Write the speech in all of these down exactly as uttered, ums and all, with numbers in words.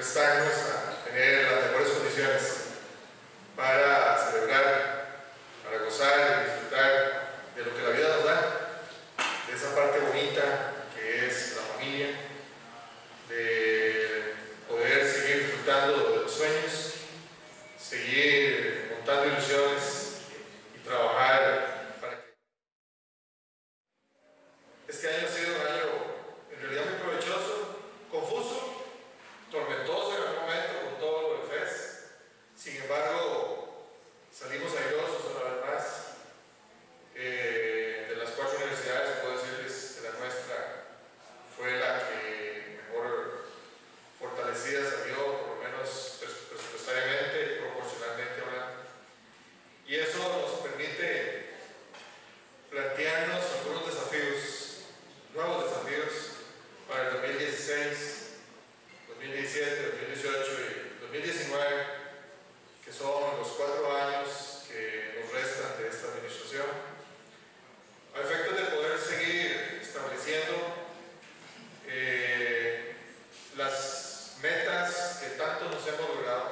prestarnos a tener las mejores condiciones para celebrar, para gozar y disfrutar de lo que la vida nos da, de esa parte bonita que es la familia, de poder seguir disfrutando de los sueños, seguir montando ilusiones y trabajar para que este año ha sido un año en realidad muy provechoso, confuso, tormentoso en algún momento con todo lo del F E S. Sin embargo, salimos airosos una vez más. Eh, de las cuatro universidades, puedo decirles que la nuestra fue la que mejor fortalecida salió, por lo menos presupuestariamente, proporcionalmente hablando. Y eso nos permite plantearnos algunos desafíos, nuevos desafíos para el dos mil dieciséis, dos mil diecisiete, dos mil dieciocho y dos mil diecinueve, que son los cuatro años que nos restan de esta administración, a efectos de poder seguir estableciendo eh, las metas que tanto nos hemos logrado,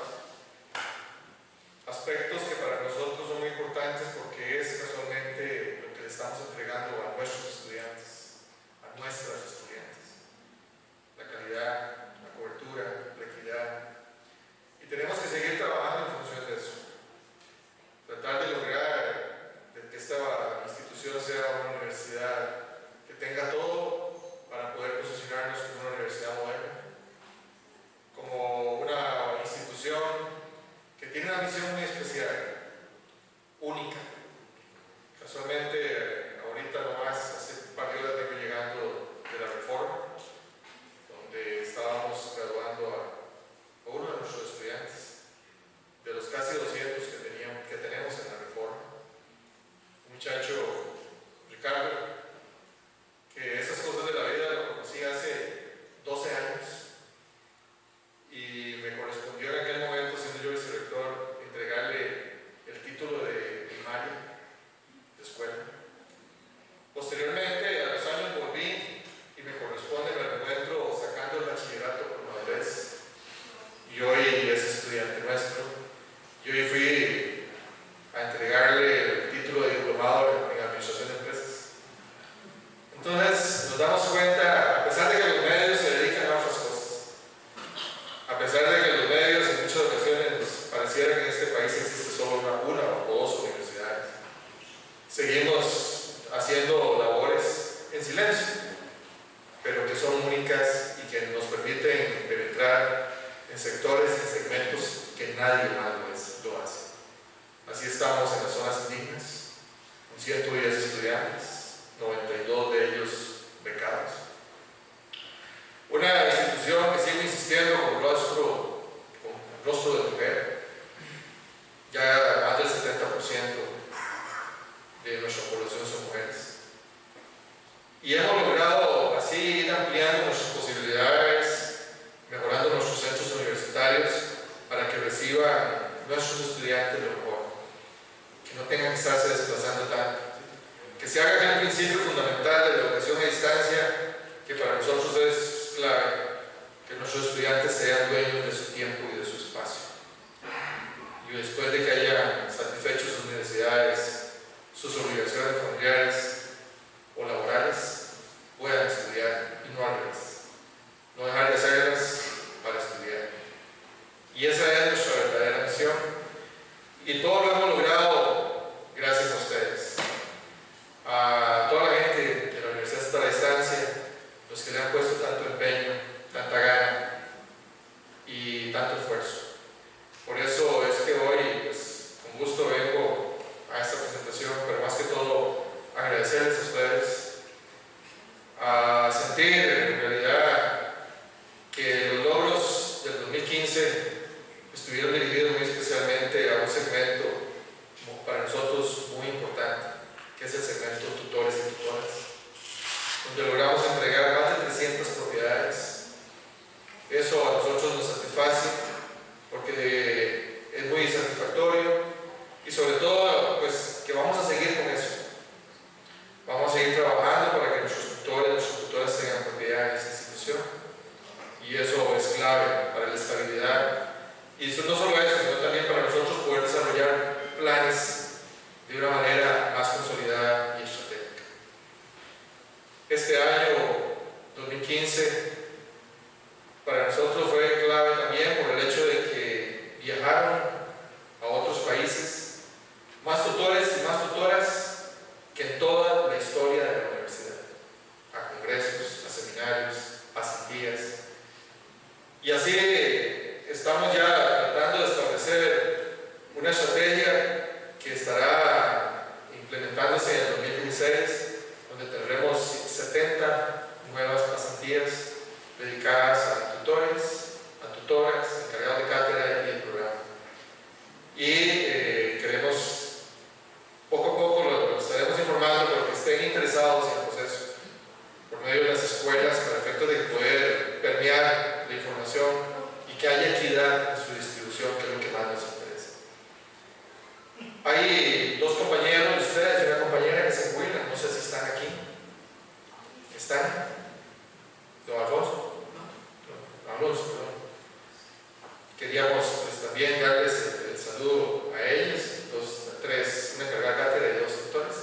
aspectos que para nosotros son muy importantes porque es casualmente lo que le estamos entregando a nuestros estudiantes, a nuestras estudiantes: la calidad, la cobertura, la equidad. Y tenemos que seguir trabajando en función de eso, tratar de lograr de que esta institución sea una universidad que tenga todo para poder posicionarnos como una universidad moderna, como una institución que tiene una misión muy especial, única. Casualmente, ahorita nomás, hace un par de horas vengo llegando de la Reforma, donde estábamos graduando a, a uno de nuestros estudiantes, de los casi doscientos que, teníamos, que tenemos en la Reforma, un muchacho, Ricardo, que esas cosas de la vida lo conocí hace doce años y me correspondió en aquel momento, siendo yo vicerrector, entregarle el título de primaria de escuela. Posteriormente, a los años volví y me corresponde, me encuentro sacando el bachillerato por madurez y hoy es estudiante nuestro. Y hoy fui a entregarle el título de diplomado en administración de empresas. Entonces nos damos cuenta, a pesar de que los medios se dedican a otras cosas, a pesar de que los medios en muchas ocasiones nos pareciera que en este país existe solo una, una o dos universidades, seguimos haciendo labores en silencio, pero que son únicas y que nos permiten penetrar en sectores, en segmentos que nadie más lo hace. Así estamos en las zonas indígenas, con ciento diez estudiantes, noventa y dos de ellos becados. Una institución que sigue insistiendo con rostro, con rostro de mujer. Ya más del setenta por ciento de nuestra población son mujeres. Y hemos logrado así ir ampliando nuestras posibilidades, mejorando nuestros centros universitarios para que reciban nuestros estudiantes lo mejor, que no tengan que estarse desplazando tanto, que se haga aquel principio fundamental de la educación a distancia, que para nosotros es clave, que nuestros estudiantes sean dueños de su tiempo y de su espacio. Y después de que hayan satisfecho sus necesidades, sus obligaciones familiares o laborales, puedan estudiar y no al revés. No dejar de hacerlas para estudiar. Y esa es nuestra verdadera misión. Y todo lo hemos logrado gracias a ustedes. A toda la gente de la Universidad Estatal a Distancia, los que le han puesto tanto empeño, tanta gana y tanto esfuerzo. Por eso es que hoy, pues, con gusto vengo a esta presentación, pero más que todo agradecerles a ustedes, a sentir en realidad que los logros del dos mil quince estuvieron dirigidos muy especialmente a un segmento para nosotros muy importante, que es el segmento tutores y tutoras, donde logramos entregar más de trescientas propiedades. Eso a nosotros nos satisface porque es muy satisfactorio y sobre todo pues que vamos a seguir con eso. Vamos a seguir trabajando para que nuestros tutores, nuestras tutoras tengan propiedad en esta institución y eso es clave para la estabilidad solidaridad. Y eso no solo eso, sino también para nosotros poder desarrollar planes de una manera más consolidada y estratégica. Este año dos mil quince para nosotros fue clave también por el hecho de que viajaron a otros países más tutores y más tutoras que en toda la historia de la universidad, a congresos, a seminarios, pasantías. Y así estamos ya tratando de establecer una estrategia que estará implementándose en el dos mil dieciséis, donde tendremos setenta nuevas pasantías dedicadas a tutores, a tutoras, encargados de cátedra y el programa. Y eh, queremos, poco a poco lo, lo estaremos informando para que estén interesados en el proceso, por medio de las escuelas, para efectos de poder permear la información y que haya equidad en su distribución, que es lo que más nos interesa. Hay dos compañeros de ustedes y una compañera que se jubilan, no sé si están aquí. ¿Están? ¿Don Alfonso? No, Alonso, perdón. Queríamos pues, también darles el, el saludo a ellos, dos, tres, una encargada de cátedra y dos doctores.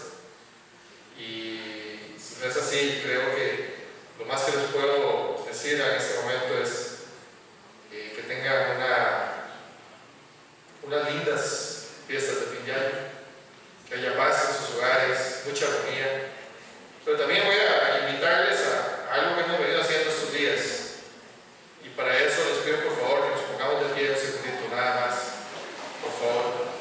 Y si no es así, creo que lo más que les puedo decir en este momento es eh, que tengan una, unas lindas fiestas de fin de año, que haya paz en sus hogares, mucha armonía. Pero también voy a invitarles a, a algo que hemos venido haciendo estos días. Y para eso les pido por favor que nos pongamos de pie un segundito, nada más. Por favor.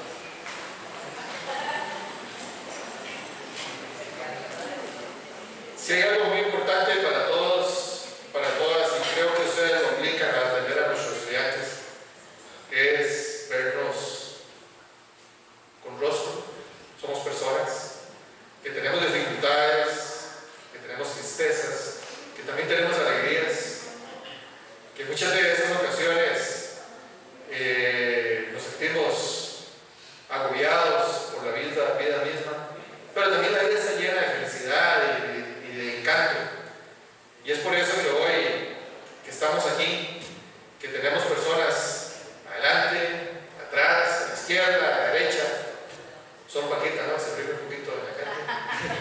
Si hay algo muy importante para todos, para todas, y creo que ustedes lo aplican a atender a nuestros estudiantes, es vernos con rostro. Somos personas que tenemos dificultades, que tenemos tristezas, que también tenemos alegrías, que muchas de esas ocasiones eh, nos sentimos agobiados por la vida, vida misma, pero también la vida está llena de felicidad y de, y de encanto. Y es por eso que hoy que estamos aquí, que tenemos personas adelante, atrás, a la izquierda, a la derecha. Son Paquita, ¿no? Se ríe un poquito de la gente.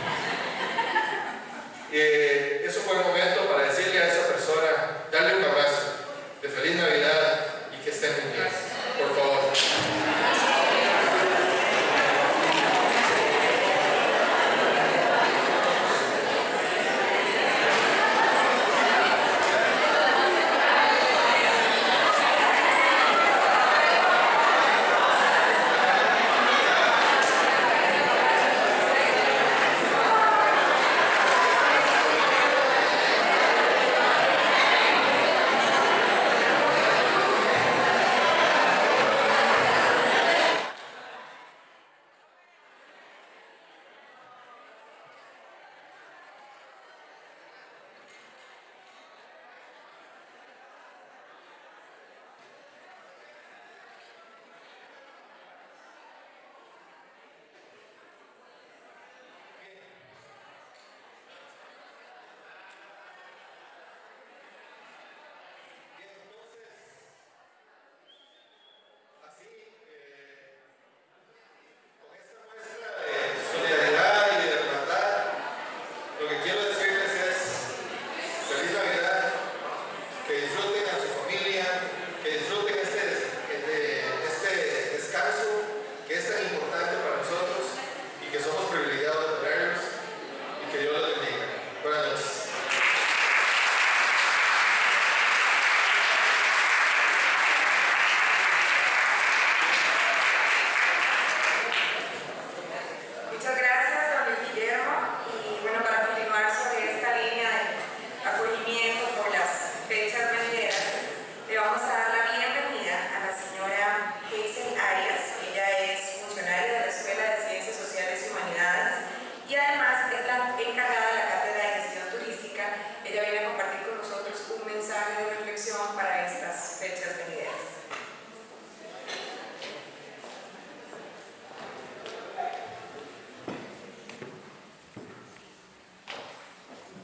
eh, es un buen momento para decirle a esa persona, darle un abrazo de feliz Navidad y que estén muy bien. Por favor.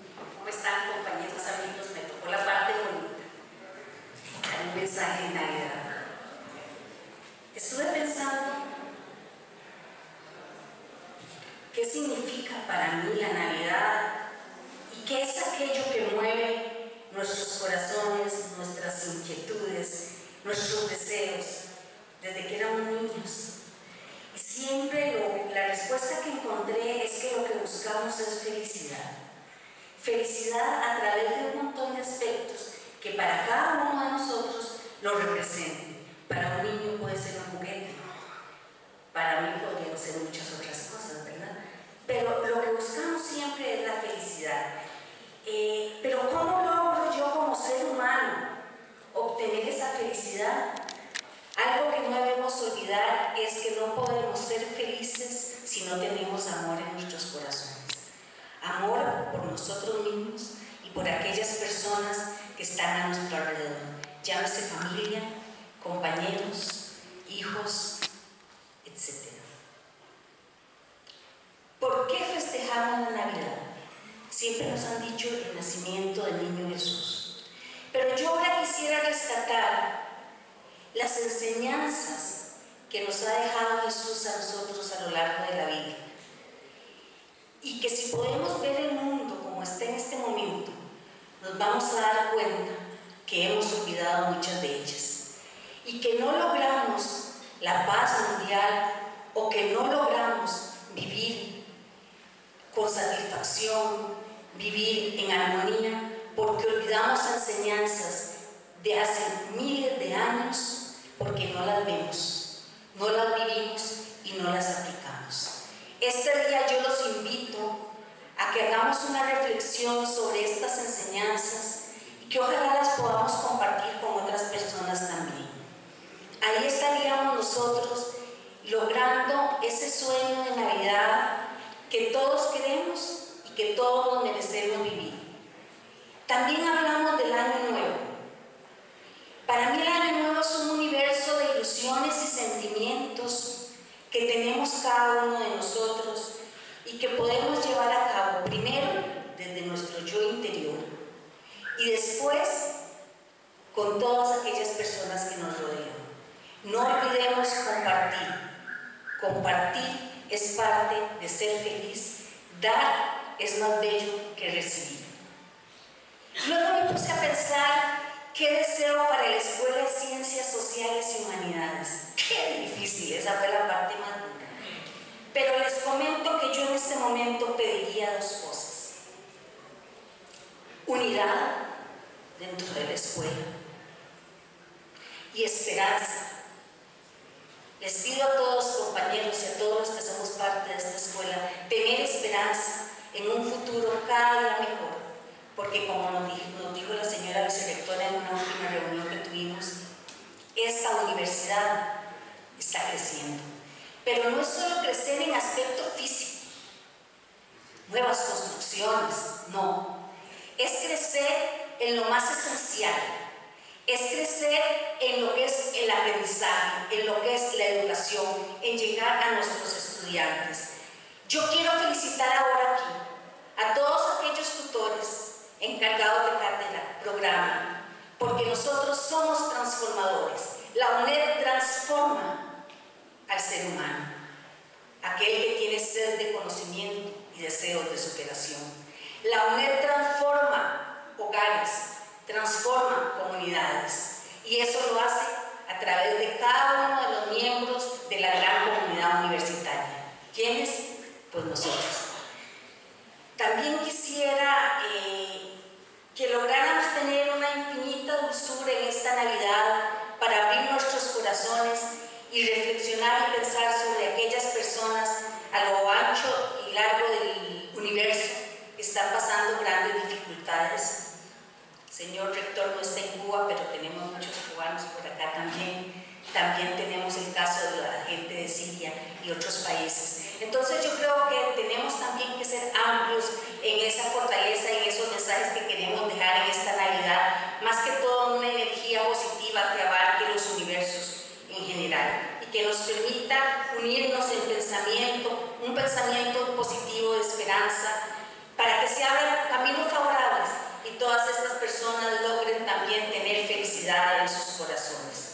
mensaje de Navidad. significa para mí la Navidad y qué es aquello que mueve nuestros corazones, nuestras inquietudes, nuestros deseos, desde que éramos niños. Y siempre lo, la respuesta que encontré es que lo que buscamos es felicidad. Felicidad a través de un montón de aspectos que para cada uno de nosotros lo representen. Para un niño puede ser un juguete, para mí podrían ser muchas otras cosas, ¿verdad? Pero lo que buscamos siempre es la felicidad. Eh, pero ¿cómo logro yo como ser humano obtener esa felicidad? Algo que no debemos olvidar es que no podemos ser felices si no tenemos amor en nuestros corazones. Amor por nosotros mismos y por aquellas personas que están a nuestro alrededor. Llámese familia, compañeros, hijos, etcétera. ¿Por qué festejamos la Navidad? Siempre nos han dicho el nacimiento del niño Jesús. Pero yo ahora quisiera rescatar las enseñanzas que nos ha dejado Jesús a nosotros a lo largo de la vida. Y que si podemos ver el mundo como está en este momento, nos vamos a dar cuenta que hemos olvidado muchas de ellas. Y que no logramos la paz mundial o que no logramos vivir con satisfacción, vivir en armonía, porque olvidamos enseñanzas de hace miles de años, porque no las vemos, no las vivimos y no las aplicamos. Este día yo los invito a que hagamos una reflexión sobre estas enseñanzas y que ojalá las podamos compartir con otras personas también. Ahí estaríamos nosotros logrando ese sueño de Navidad que todos queremos y que todos nos merecemos vivir. También hablamos del Año Nuevo. Para mí el Año Nuevo es un universo de ilusiones y sentimientos que tenemos cada uno de nosotros y que podemos llevar a cabo primero desde nuestro yo interior y después con todas aquellas personas que nos rodean. No olvidemos compartir. Compartir es parte de ser feliz. Dar es más bello que recibir. Luego me puse a pensar qué deseo para la Escuela de Ciencias Sociales y Humanidades. Qué difícil, esa fue la parte más dura. Pero les comento que yo en este momento pediría dos cosas. Unidad dentro de la escuela y esperanza. Les pido a todos compañeros y a todos los que somos parte de esta escuela tener esperanza en un futuro cada día mejor, porque como nos dijo, nos dijo la señora vicerectora en una última reunión que tuvimos, esta universidad está creciendo. Pero no es solo crecer en aspecto físico, nuevas construcciones, no. Es crecer en lo más esencial. Es crecer en lo que es el aprendizaje, en lo que es la educación, en llegar a nuestros estudiantes. Yo quiero felicitar ahora aquí a todos aquellos tutores encargados de cátedra, programa, porque nosotros somos transformadores. La UNED transforma al ser humano, aquel que tiene sed de conocimiento y deseos de superación. La UNED transforma hogares, transforma comunidades y eso lo hace a través de cada uno de los miembros de la gran comunidad universitaria. ¿Quiénes? Pues nosotros. También quisiera eh, que lográramos tener una infinita dulzura en esta Navidad para abrir nuestros corazones y reflexionar y pensar sobre aquellas personas a lo ancho y largo del universo que están pasando grandes dificultades. Señor rector no está en Cuba, pero tenemos muchos cubanos por acá también. También tenemos el caso de la gente de Siria y otros países. Entonces yo creo que tenemos también que ser amplios en esa fortaleza y en esos mensajes que queremos dejar en esta Navidad. Más que todo una energía positiva que abarque los universos en general y que nos permita unirnos en pensamiento, un pensamiento positivo de esperanza, para que se abran caminos favorables y todas estas personas logren también tener felicidad en sus corazones.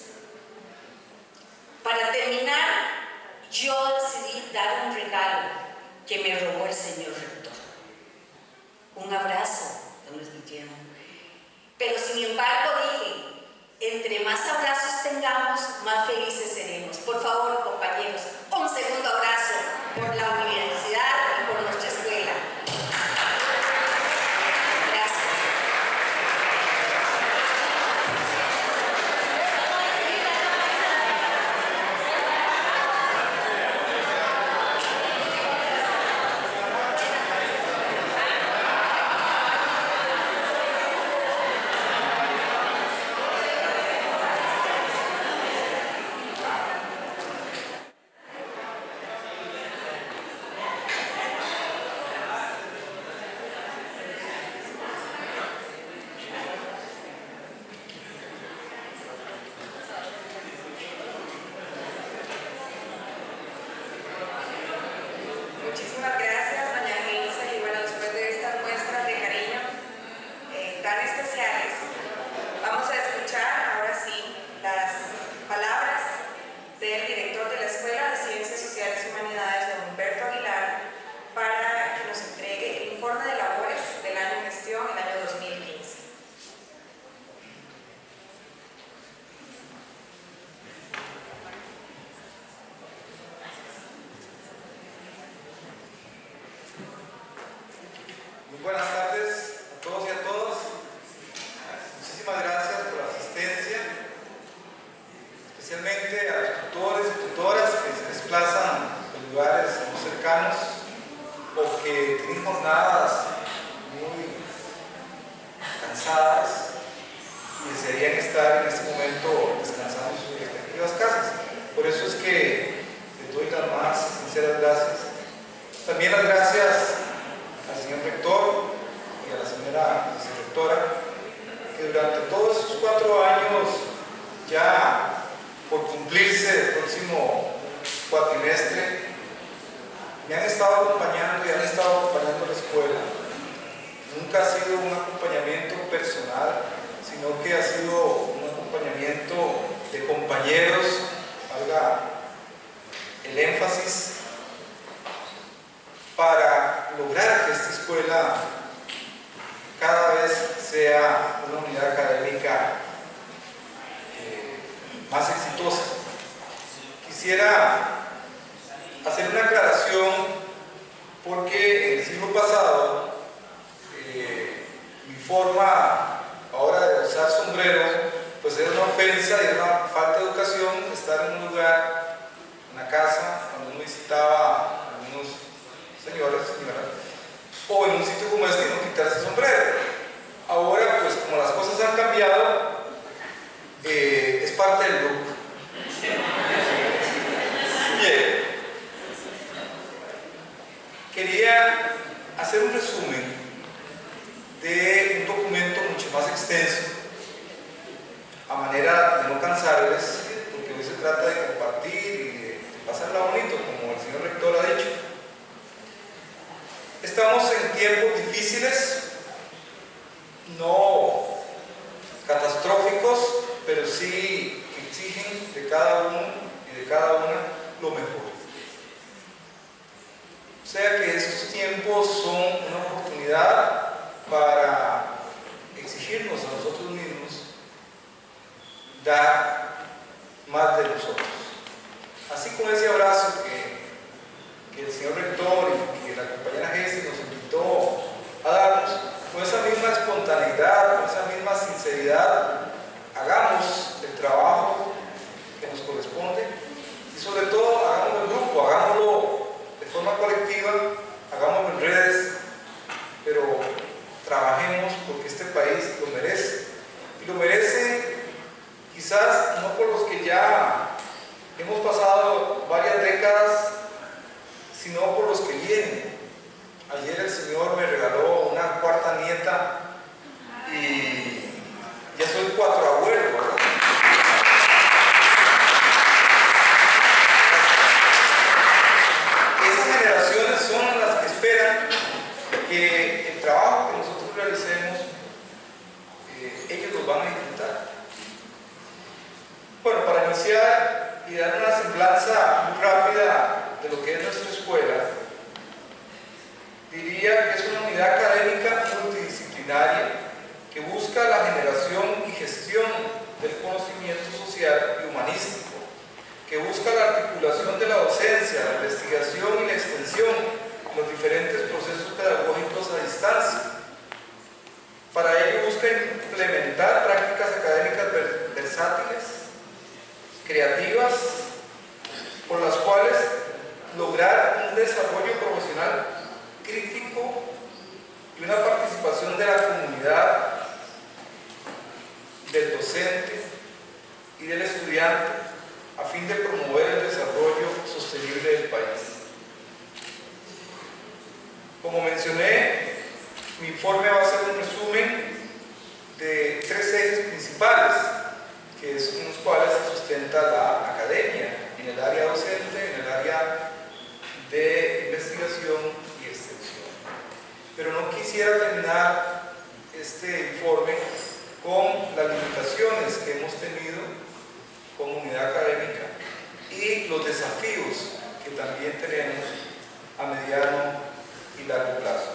Para terminar, yo decidí dar un regalo que me me robó el señor rector. Un abrazo, don Luis Guillermo. Pero sin embargo dije, entre más abrazos tengamos, más felices seremos. Por favor, compañeros, un segundo abrazo por la universidad y por nuestra escuela. Gracias. Muchísimas gracias, doña Geisa, y bueno, después de estas muestras de cariño eh, tan especiales, vamos a escuchar ahora sí las palabras del director de la Escuela de Ciencias Sociales y Humanidades, don Humberto Aguilar, para que nos entregue el informe de labores del año en gestión, el año dos mil quince. Muy buenas tardes a todos y a todas. Muchísimas gracias por la asistencia, especialmente a los tutores y tutoras que se desplazan en lugares muy cercanos o que tienen jornadas muy cansadas y desearían estar en este momento descansando en sus respectivas casas. Por eso es que les doy las más sinceras gracias. También las gracias al señor rector y a la señora vicerrectora, que durante todos estos cuatro años, ya por cumplirse el próximo cuatrimestre, me han estado acompañando y han estado acompañando a la escuela. Nunca ha sido un acompañamiento personal, sino que ha sido un acompañamiento de compañeros, valga el énfasis, para lograr que esta escuela cada vez sea una unidad académica eh, más exitosa. Quisiera hacer una aclaración porque en el siglo pasado eh, mi forma ahora de usar sombrero pues era una ofensa y era una falta de educación estar en un lugar, en una casa, cuando uno visitaba a algunos señores, señoras, o en un sitio como este no quitarse el sombrero. Ahora, pues como las cosas han cambiado, eh, es parte del look. Bien, quería hacer un resumen de un documento mucho más extenso, a manera de no cansarles, porque hoy se trata de compartir y de pasarla bonito, como el señor rector ha dicho. Estamos en tiempos difíciles, no catastróficos, pero sí que exigen de cada uno y de cada una lo mejor. O sea que estos tiempos son una oportunidad para exigirnos a nosotros mismos dar más de nosotros. Así como ese abrazo que, que el señor rector y que la compañera Jessie nos invitó a darnos, con esa misma espontaneidad, con esa misma sinceridad, hagamos el trabajo que nos corresponde y sobre todo hagámoslo en grupo, hagámoslo de forma colectiva, hagámoslo en redes, pero trabajemos porque este país lo merece. Y lo merece quizás no por los que ya hemos pasado varias décadas, sino por los que vienen. Ayer el Señor me regaló una cuarta nieta y ya soy cuatro abuelos, ¿verdad? Esas generaciones son las que esperan que el trabajo que nosotros realicemos, eh, ellos los van a disfrutar. Bueno, para iniciar y dar una semblanza muy rápida de lo que es nuestra escuela, busca la generación y gestión del conocimiento social y humanístico, que busca la articulación de la docencia, la investigación y la extensión en los diferentes procesos pedagógicos a distancia. Para ello busca implementar prácticas académicas versátiles, creativas, con las cuales lograr un desarrollo profesional crítico y una participación de la comunidad, del docente y del estudiante a fin de promover el desarrollo sostenible del país. Como mencioné, mi informe va a ser un resumen de tres ejes principales, que es en los cuales se sustenta la academia, en el área docente, en el área de investigación y extensión. Pero no quisiera terminar este informe con las limitaciones que hemos tenido como unidad académica y los desafíos que también tenemos a mediano y largo plazo.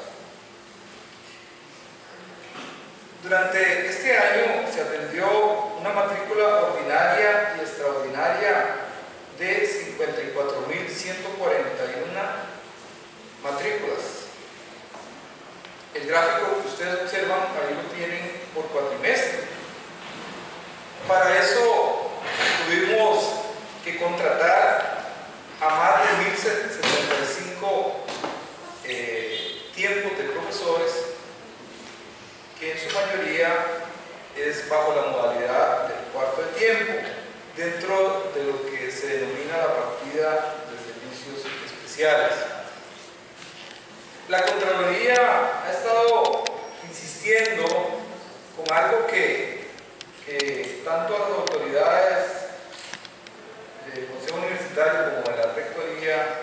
Durante este año se atendió una matrícula ordinaria y extraordinaria de cincuenta y cuatro mil ciento cuarenta y una matrículas. El gráfico que ustedes observan, ahí lo tienen por cuatrimestre. Para eso tuvimos que contratar a más de mil setenta y cinco eh, tiempos de profesores, que en su mayoría es bajo la modalidad del cuarto de tiempo, dentro de lo que se denomina la partida de servicios especiales. La Contraloría ha estado insistiendo con algo que, que tanto a las autoridades del Consejo Universitario como de la Rectoría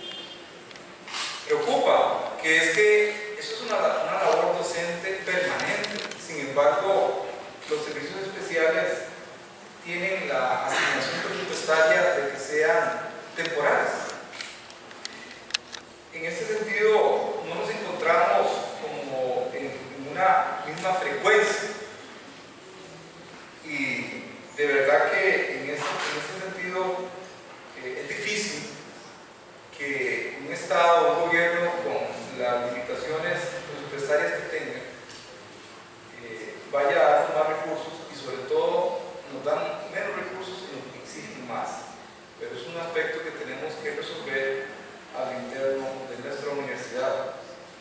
preocupa, que es que eso es una, una labor docente permanente. Sin embargo, los servicios especiales tienen la asignación presupuestaria de que sean temporales. En ese sentido, no nos encontramos como en, en una misma frecuencia, y de verdad que en ese, en ese sentido eh, es difícil que un Estado, un gobierno con las limitaciones presupuestarias que tenga eh, vaya a dar más recursos, y sobre todo nos dan menos recursos y nos exigen más. Pero es un aspecto que tenemos que resolver al interno de nuestra universidad.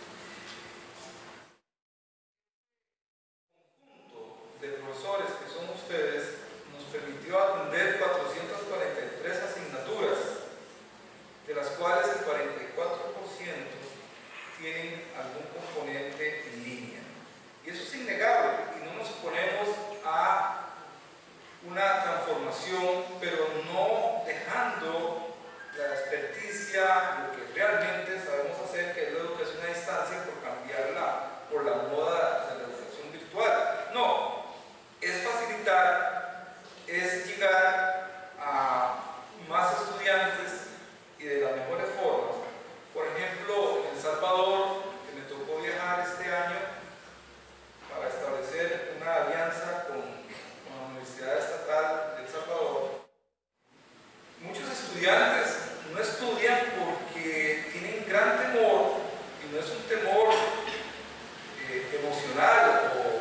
El conjunto de profesores que son ustedes nos permitió atender cuatrocientas cuarenta y tres asignaturas, de las cuales el cuarenta y cuatro por ciento tienen algún componente en línea. Y eso es innegable, y no nos oponemos a una transformación, pero no dejando la experticia, lo que realmente sabemos hacer, que es la educación a distancia, por cambiarla por la moda de la educación virtual. No, es facilitar, es llegar a más estudiantes y de las mejores formas. Por ejemplo, en El Salvador, que me tocó viajar este año para establecer una alianza con, con la Universidad Estatal de El Salvador, muchos estudiantes no estudian porque tienen gran temor, y no es un temor eh, emocional o,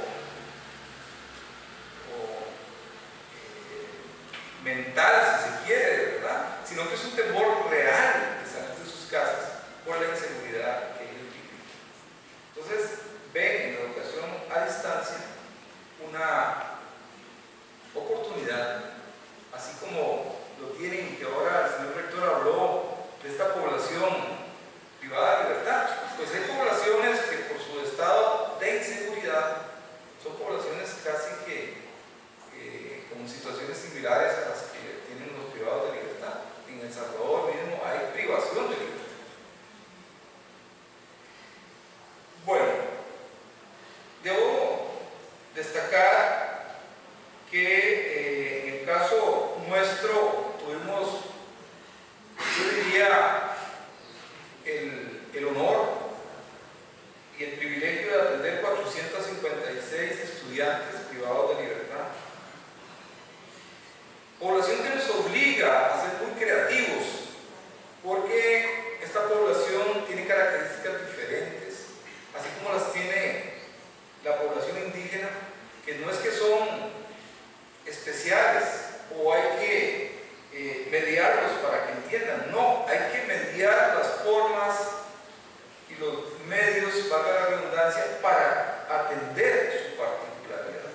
o eh, mental, si se quiere, ¿verdad? Sino que es un temor real de salir de sus casas por la inseguridad que ellos viven. Entonces, ven en la educación a distancia una oportunidad, así como lo tienen, que ahora el señor rector habló de esta población privada de libertad. Pues hay poblaciones que por su estado de inseguridad son poblaciones casi que eh, con situaciones similares a las que tienen los privados de libertad. En El Salvador mismo hay privación de libertad. Bueno, debo destacar que eh, en el caso nuestro tuvimos, yo diría, obliga a ser muy creativos, porque esta población tiene características diferentes, así como las tiene la población indígena, que no es que son especiales o hay que eh, mediarlos para que entiendan, no, hay que mediar las formas y los medios, valga la redundancia, para atender su particularidad.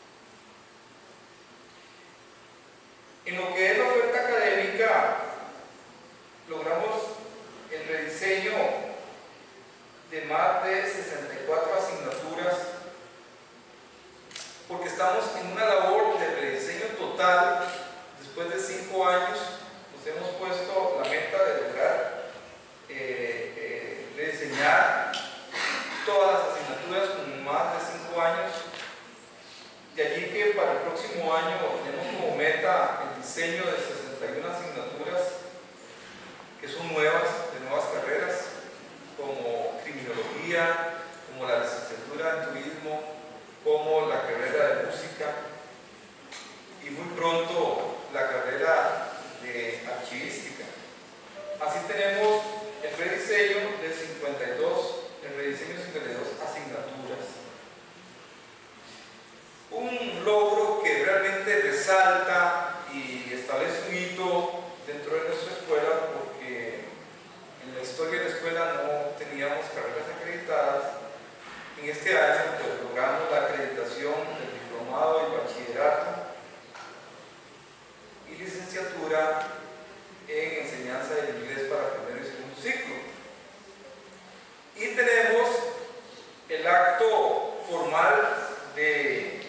En lo que es la oferta académica, logramos el rediseño de más de sesenta y cuatro asignaturas, porque estamos en una labor de rediseño total. Después de cinco años nos hemos puesto la meta de lograr eh, eh, rediseñar todas las asignaturas con más de cinco años. De allí que para el próximo año tenemos como meta el diseño de sesenta y una asignaturas que son nuevas, de nuevas carreras, como criminología, como la licenciatura en turismo, como la carrera de música y muy pronto la carrera de archivística. Así tenemos el rediseño de cincuenta y dos, el rediseño de cincuenta y dos asignaturas. Un logro que realmente resalta y establece un hito dentro de nuestra escuela, porque en la historia de la escuela no teníamos carreras acreditadas. En este año pues, logramos la acreditación del diplomado y bachillerato y licenciatura en enseñanza del inglés para primer y segundo ciclo. Y tenemos el acto formal de,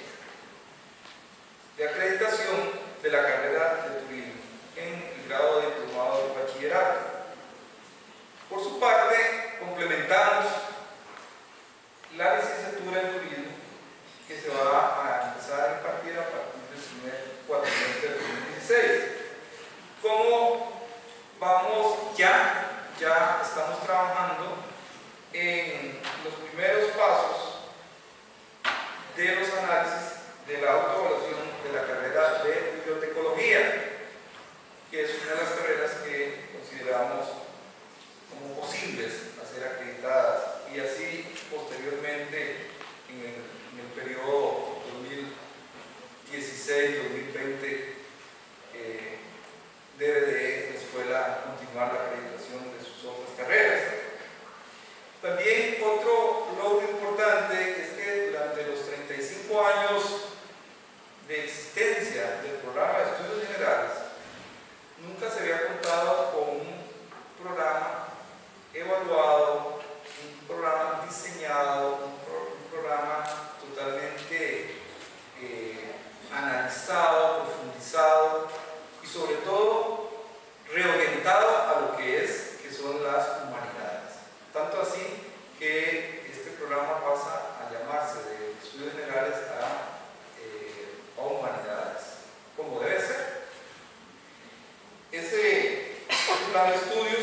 de acreditación de la carrera de turismo en el grado de diplomado de bachillerato. Por su parte, complementamos la licenciatura en turismo, que se va a empezar a impartir a partir del primer cuatrimestre de dos mil dieciséis. Como vamos ya, ya estamos trabajando en los primeros pasos de los análisis de la autoevaluación de la carrera de bibliotecología, que es una de las carreras que consideramos como posibles a ser acreditadas, y así posteriormente en el, en el periodo dos mil dieciséis dos mil veinte eh, debe de la escuela continuar la acreditación de sus otras carreras. También otro logro importante es que durante los treinta y cinco años de existencia del programa de estudios generales nunca se había contado con un programa evaluado, un programa diseñado, un, pro, un programa totalmente eh, analizado, profundizado y sobre todo reorientado a lo que es, que son las humanidades. Tanto así que este programa pasa a llamarse de estudios generales a, eh, a humanidades, como debe ser. Ese plan de estudios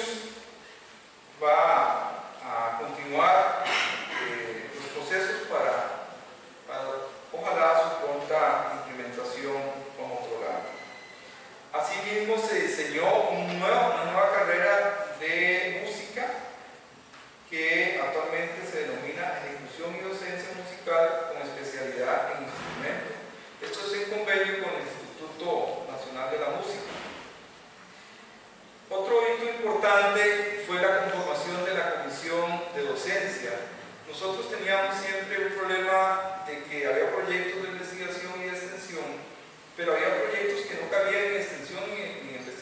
va a continuar eh, los procesos para, para ojalá su pronta implementación como programa. Asimismo se diseñó un nuevo, una nueva carrera de música que actualmente se denomina Ejecución y Docencia Musical con especialidad en instrumento. Esto es en convenio con el Instituto Nacional de la Música. Otro hito importante fue la conformación de la comisión de docencia. Nosotros teníamos siempre un problema de que había proyectos de investigación y de extensión, pero había proyectos que no cabían en extensión ni en investigación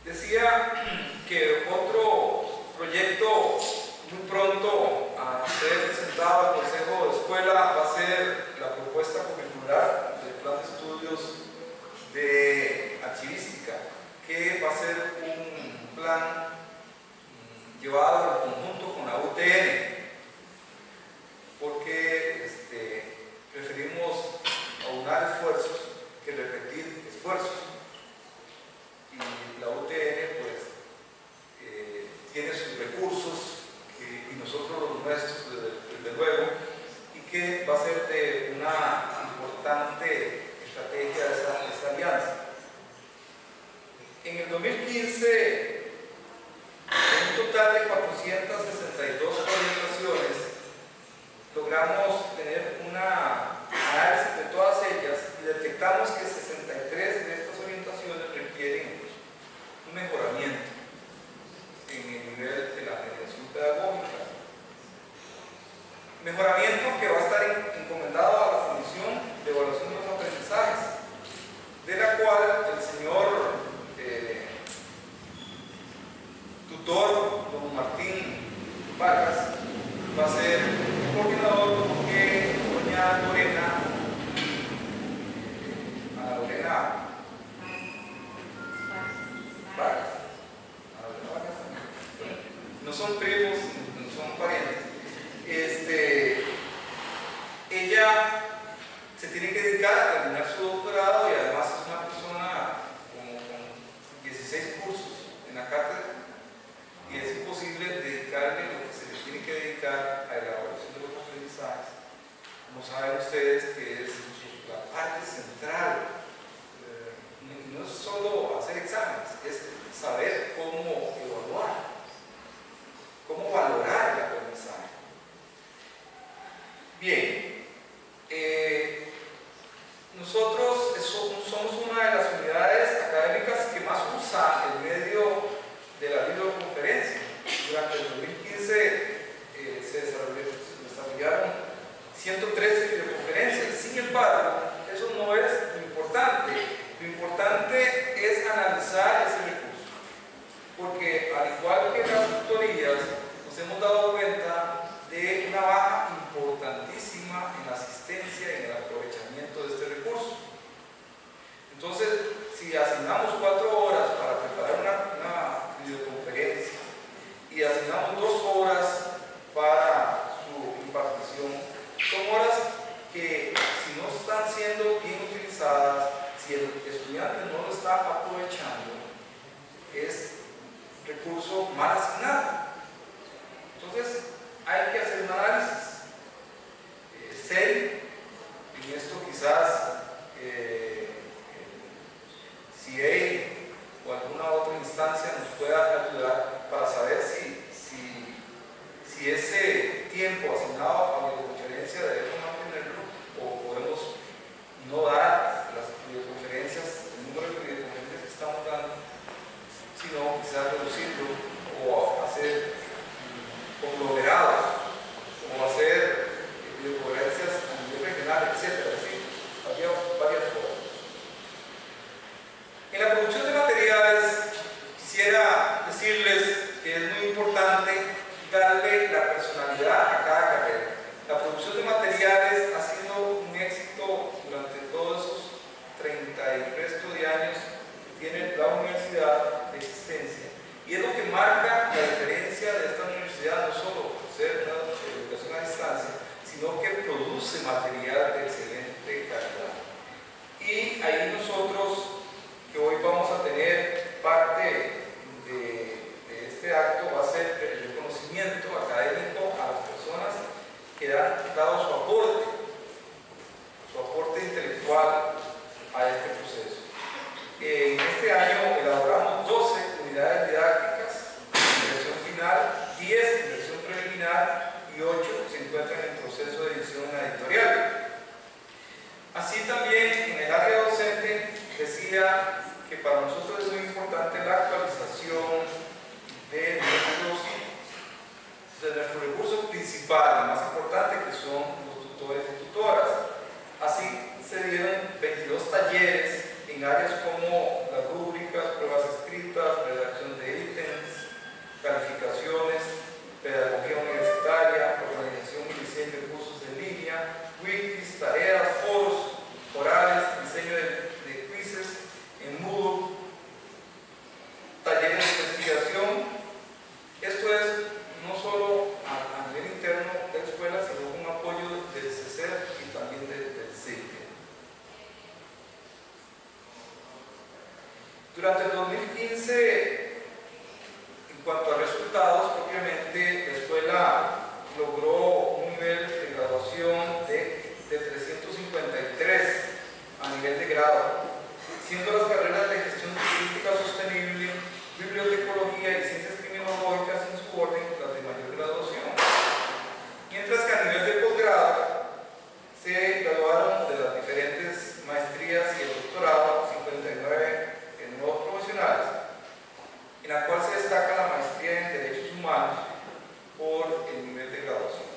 decía que otro proyecto muy pronto a ser presentado al Consejo de Escuela va a ser la propuesta curricular del plan de estudios de archivística, que va a ser un plan llevado en conjunto con la U T N, porque este, preferimos aunar esfuerzos que repetir esfuerzos. Y la U T N pues eh, tiene sus recursos que, y nosotros los nuestros desde, desde luego, y que va a ser de una importante estrategia de esa, de esa alianza. En el dos mil quince, en un total de cuatrocientas sesenta y dos orientaciones, logramos tener un análisis de todas ellas y detectamos que sesenta y tres de estas orientaciones requieren un mejoramiento en el nivel de la mediación pedagógica. Mejoramiento que va a estar encomendado a la Comisión de Evaluación de los Aprendizajes, de la cual el señor eh, tutor, don Martín Vargas, va a ser el coordinador, porque doña Lorena, Ana Lorena Vargas, Ana Lorena Vargas, no son primos, no son parientes. Este, ella se tiene que dedicar a terminar su doctorado y además es una persona con, con dieciséis cursos en la cátedra, y es imposible dedicarle lo que se le tiene que dedicar a la elaboración de los aprendizajes. Como saben ustedes, que es la parte central, eh, no es solo hacer exámenes, es saber cómo evaluar, cómo valorar el aprendizaje. Bien, eh, nosotros somos una de las unidades académicas que más usa el medio de la videoconferencia. Durante el dos mil quince eh, se desarrollaron ciento trece videoconferencias. Sin embargo, eso no es lo importante. Lo importante es analizar ese recurso, porque al igual que las tutorías, nos hemos dado cuenta de una baja importantísima en la asistencia y en el aprovechamiento de este recurso. Entonces, si asignamos cuatro horas para preparar una, una videoconferencia y asignamos dos horas para su impartición, son horas que, si no están siendo bien utilizadas, si el estudiante no lo está aprovechando, es recurso mal asignado. Entonces, hay que hacer un análisis eh, serio. En esto quizás eh, C A o alguna otra instancia nos pueda ayudar para saber si, si, si ese tiempo asignado a la videoconferencia debemos mantenerlo o podemos no dar las videoconferencias, el número de videoconferencias que estamos dando, sino quizás reducirlo o hacer conglomerados, como hacer videoconferencias a nivel regional, etcétera. ¿Sí? Había varias formas. En la producción de materiales, quisiera decirles que es muy importante darle la personalidad a cada carrera. La producción de materiales ha sido un éxito durante todos esos treinta y resto de años que tiene la universidad de existencia. Y es lo que marca la diferencia de esta universidad, no solo por ser una educación a distancia, sino que produce material de excelente calidad. Y ahí nosotros, que hoy vamos a tener parte de, de este acto, va a ser el reconocimiento académico a las personas que han dado su aporte, su aporte intelectual a este proceso. En este año elaboramos doce unidades didácticas en versión final, diez en versión preliminar y ocho se encuentran en proceso de edición editorial. Así también en el área docente decía que para nosotros es muy importante la actualización de nuestros, de nuestro recurso principal, el más importante, que son los tutores y tutoras. Así se dieron veintidós talleres en áreas como las rúbricas, pruebas escritas, durante el dos mil quince, en cuanto a resultados, propiamente, la escuela logró un nivel de graduación de, de trescientos cincuenta y tres a nivel de grado, siendo las carreras de gestión turística sostenible, bibliotecología y ciencias criminológicas en su orden las de mayor graduación. Mientras que a nivel de posgrado se graduaron de las diferentes maestrías y el doctorado, cincuenta y nueve en nuevos profesionales, en la cual se destaca la maestría en Derechos Humanos por el nivel de graduación.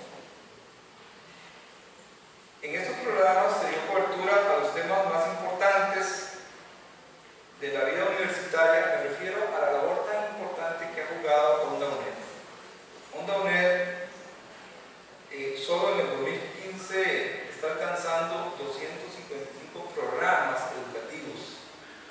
En estos programas se dio cobertura a los temas más importantes de la vida universitaria. Me refiero a la labor tan importante que ha jugado Onda UNED. Onda UNED eh, solo en el dos mil quince está alcanzando doscientos cincuenta y cinco programas educativos.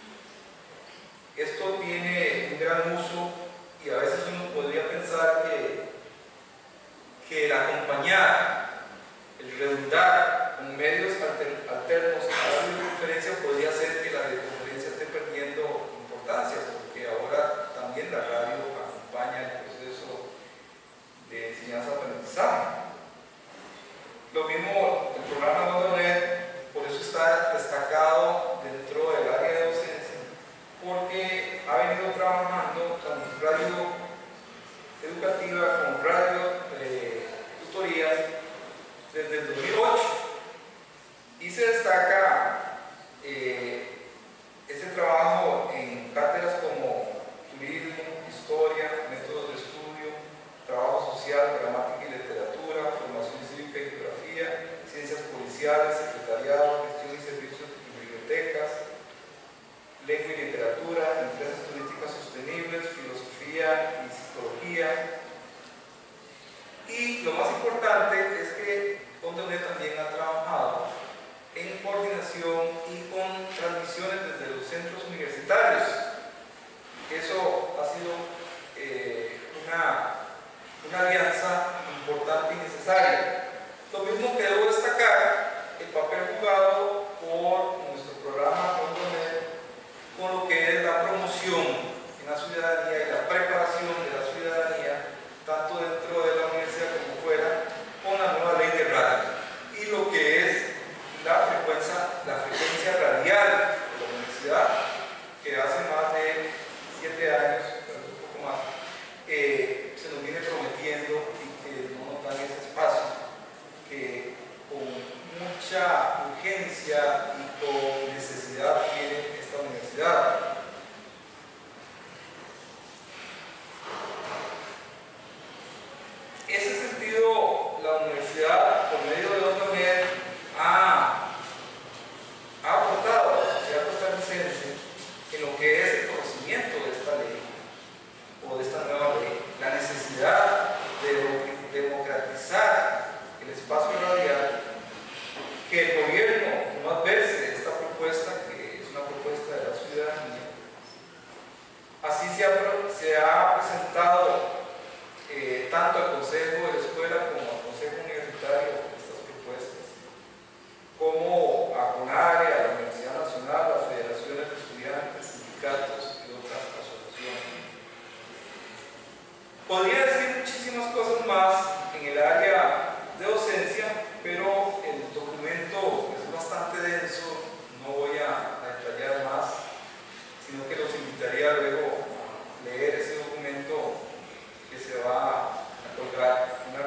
Esto tiene un gran uso y a veces uno podría pensar que, que el acompañar, el redundar con medios alter, alternos a la conferencia podría hacer que la videoconferencia esté perdiendo importancia, porque ahora también la radio acompaña el proceso de enseñanza-aprendizaje. Lo mismo el programa Onda UNED, por eso está destacado dentro del área de docencia, porque ha venido trabajando con radio educativa, con radio eh, tutorías desde el dos mil ocho, y se destaca eh, ese trabajo en cátedras como turismo, historia, métodos de estudio, trabajo social, gramática y literatura, formación cívica y geografía, ciencias policiales, secretariado, gestión y servicios y bibliotecas, lengua y literatura, empresas turísticas sostenibles, filosofía y psicología. Y lo más importante es que Onda UNED también ha trabajado en coordinación y con transmisiones desde los centros universitarios. Eso ha sido eh, una, una alianza importante y necesaria. Lo mismo que debo destacar el papel jugado por nuestro programa Onda UNED con lo que es la promoción en la ciudadanía y la preparación de la ciudadanía, tanto dentro de la universidad como fuera, con la nueva ley de radio y lo que es la frecuencia, la frecuencia radial de la universidad, que hace más de siete años, un poco más, eh, se nos viene prometiendo y que no nos dan ese espacio, que con mucha urgencia y con necesidad tiene esta universidad. En ese sentido, la universidad, por medio de Onda UNED, ha, ha aportado a la sociedad costarricense en lo que es el conocimiento de esta ley o de esta nueva ley, la necesidad de democratizar el espacio radial, que el gobierno no adverse esta propuesta, que es una propuesta de la ciudadanía. Así se ha, se ha presentado eh, tanto al Consejo de la Escuela como al Consejo Universitario estas propuestas, como a CONARE, a la Universidad Nacional, a las federaciones de estudiantes, sindicatos y otras asociaciones. Podría decir muchísimas cosas más en el área de docencia, pero el documento es bastante denso, no voy a, a detallar más, sino que los invitaría luego a leer ese documento que se va a colgar una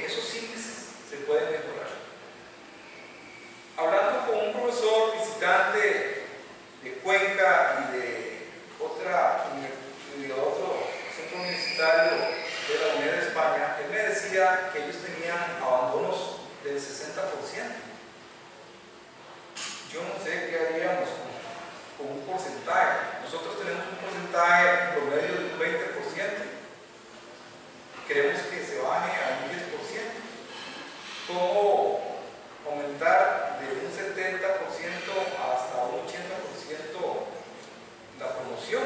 esos índices se pueden mejorar. Hablando con un profesor visitante de Cuenca y de, otra, y de otro centro universitario de la Unidad de España, él me decía que ellos tenían abandonos del sesenta por ciento. Yo no sé qué haríamos con, con un porcentaje. Nosotros tenemos un porcentaje promedio de un veinte por ciento. Queremos que se baje a un diez por ciento. ¿Cómo aumentar de un setenta por ciento hasta un ochenta por ciento la promoción?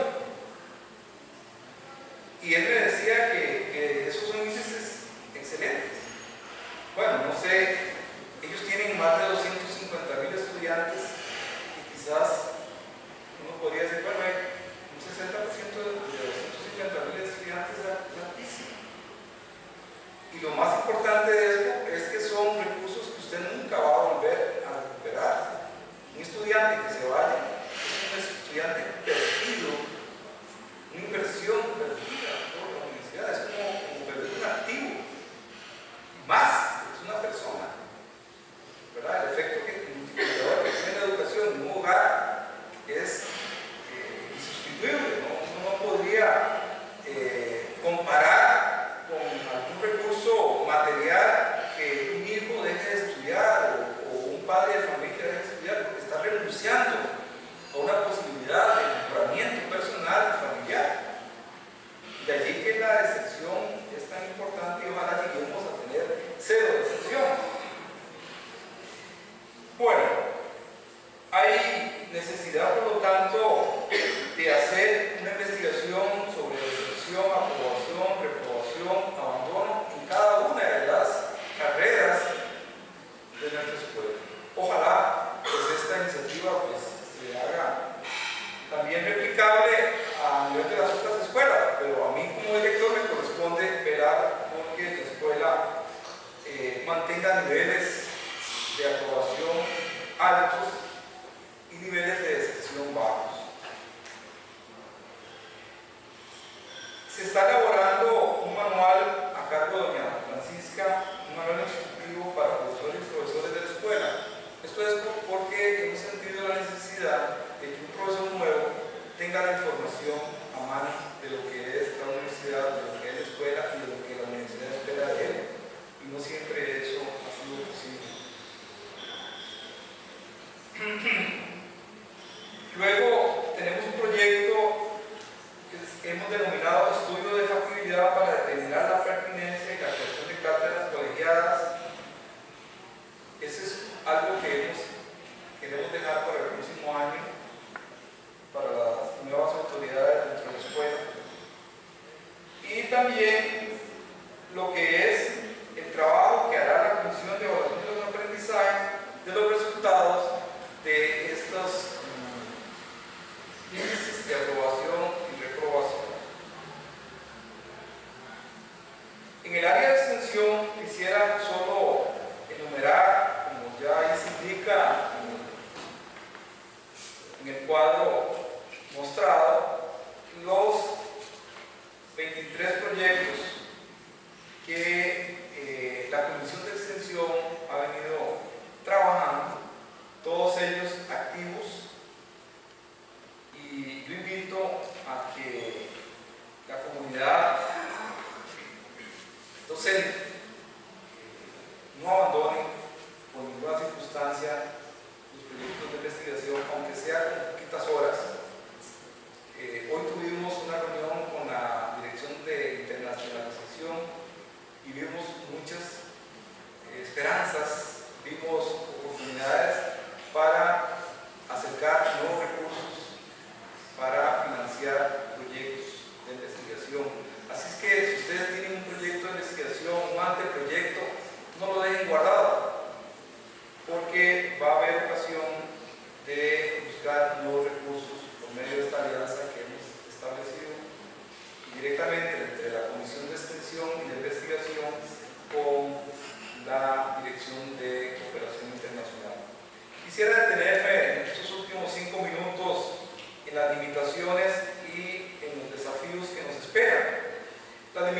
Y él me decía que, que esos son índices excelentes. Bueno, no sé, ellos tienen más de doscientos cincuenta mil estudiantes y quizás uno podría decir, bueno, un sesenta por ciento de doscientos cincuenta mil estudiantes es altísimo. Y lo más importante de esto es que son recursos que usted nunca va a volver a recuperar. Un estudiante que se vaya es un estudiante perdido, una inversión perdida por la universidad, es como, como perder un activo. Más, es una persona. ¿Verdad? El efecto que multiplicador que tiene la educación en un hogar es eh, insustituible. ¿No? Uno no podría eh, comparar con algún recurso material que un hijo deje de estudiar o, o un padre de familia deje de estudiar porque está renunciando a una posibilidad de mejoramiento personal y familiar. De allí que la decepción es tan importante y ojalá lleguemos a tener cero decepción. Bueno, hay necesidad, por lo tanto, de hacer una investigación sobre decepción, aprobación, reprobación, abandono en cada una de las carreras de nuestra escuela. Ojalá pues, esta iniciativa pues, se haga también replicable a nivel de las otras escuelas, pero a mí como director me corresponde velar porque la escuela eh, mantenga niveles de aprobación altos y niveles de decepción bajos. Se está elaborando un manual a cargo de doña Francisca, un manual instructivo para profesores y profesores de la escuela. Esto es porque hemos sentido la necesidad de que un profesor nuevo tenga la información a mano de lo que es la universidad, de lo que es la escuela y de lo que la universidad espera de él. Y no siempre eso ha sido posible. Luego tenemos un proyecto que hemos denominado Estudio de Factibilidad para determinar la pertinencia y la creación de cátedras colegiadas. Ese es algo que hemos, queremos dejar para el próximo año, para las nuevas autoridades dentro de la escuela. Y también lo que es el trabajo que hará la Comisión de Evaluación de los Aprendizajes de los resultados de estos um, índices de aprobación y reprobación. En el área de extensión quisiera solo enumerar, como ya ahí se indica en el cuadro mostrado, los veintitrés proyectos que eh, la Comisión de Extensión ha venido trabajando, todos ellos activos, y yo invito a que la comunidad docente no abandone por ninguna circunstancia los proyectos de investigación, aunque sea con poquitas horas. Eh, hoy tuvimos una reunión con la Dirección de Internacionalización y vimos muchas eh, esperanzas, vimos oportunidades para acercar nuevos recursos para financiar proyectos de investigación. Así es que si ustedes tienen un proyecto de investigación, un anteproyecto, no lo dejen guardado, porque va a haber ocasión de buscar nuevos recursos por medio de esta alianza que hemos establecido directamente entre la Comisión de Extensión y de Investigación con la Dirección de Cooperación Internacional. Quisiera detenerme en estos últimos cinco minutos en las limitaciones y en los desafíos que nos esperan. Las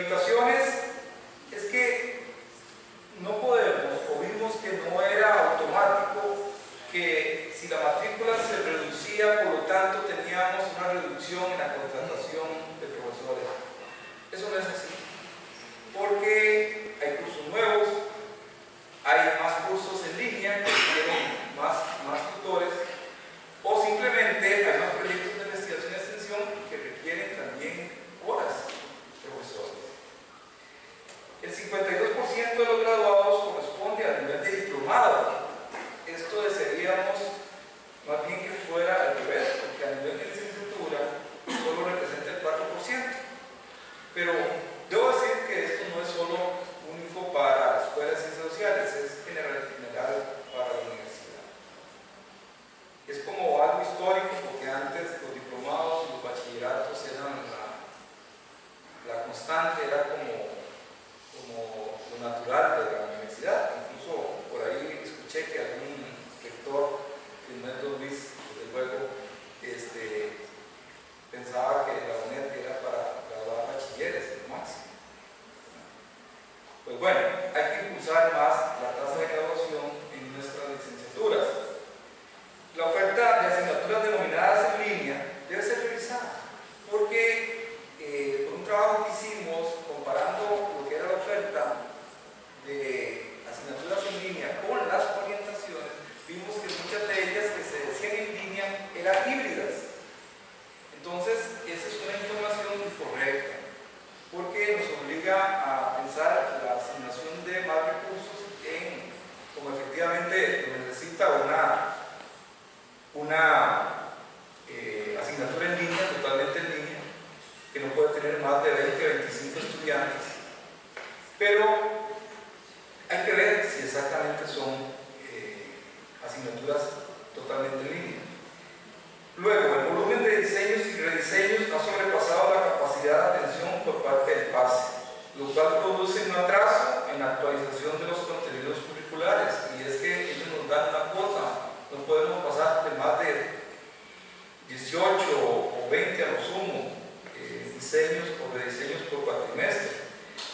impulsar más la tasa de graduación en nuestras licenciaturas. La oferta de asignaturas denominadas en línea debe ser revisada, porque eh, por un trabajo que hicimos comparando lo que era la oferta de asignaturas en línea con las orientaciones, vimos que muchas de ellas que se decían en línea eran híbridas. Entonces, esa es una información incorrecta, porque nos obliga a pensar la asignación de más recursos en, como efectivamente lo necesita una, una eh, asignatura en línea, totalmente en línea, que no puede tener más de veinte a veinticinco estudiantes. Pero hay que ver si exactamente son eh, asignaturas totalmente en línea. Luego, el volumen de diseños y rediseños ha sobrepasado la capacidad de atención por parte del PASE, lo cual produce un atraso en la actualización de los contenidos curriculares, y es que ellos nos dan una cuota, no podemos pasar de más de dieciocho o veinte a lo sumo eh, diseños o rediseños por cuatrimestre.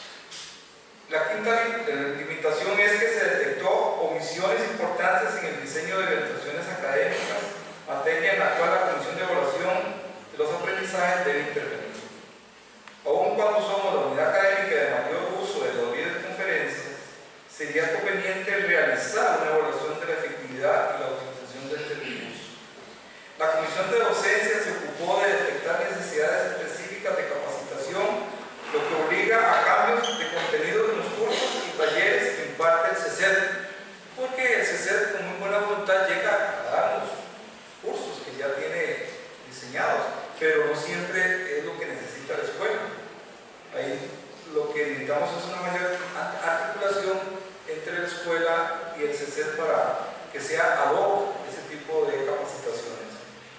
La quinta limitación es que se detectó omisiones importantes en el diseño de orientaciones académicas, materia en la cual la Comisión de Evaluación de los Aprendizajes debe intervenir. Aun cuando somos la unidad académica de mayor uso de los videoconferencias, sería conveniente realizar una evaluación de la efectividad y la utilización de este recurso. La Comisión de Docencia se ocupó de detectar necesidades específicas de capacitación, lo que obliga a cambios de contenido en los cursos y talleres que imparte el C E C E D, porque el C E C E D con muy buena voluntad llega a darnos cursos que ya tiene diseñados, pero no siempre es lo que necesita la escuela. Ahí lo que necesitamos es una mayor articulación entre la escuela y el C E C E D para que sea ad hoc ese tipo de capacitaciones.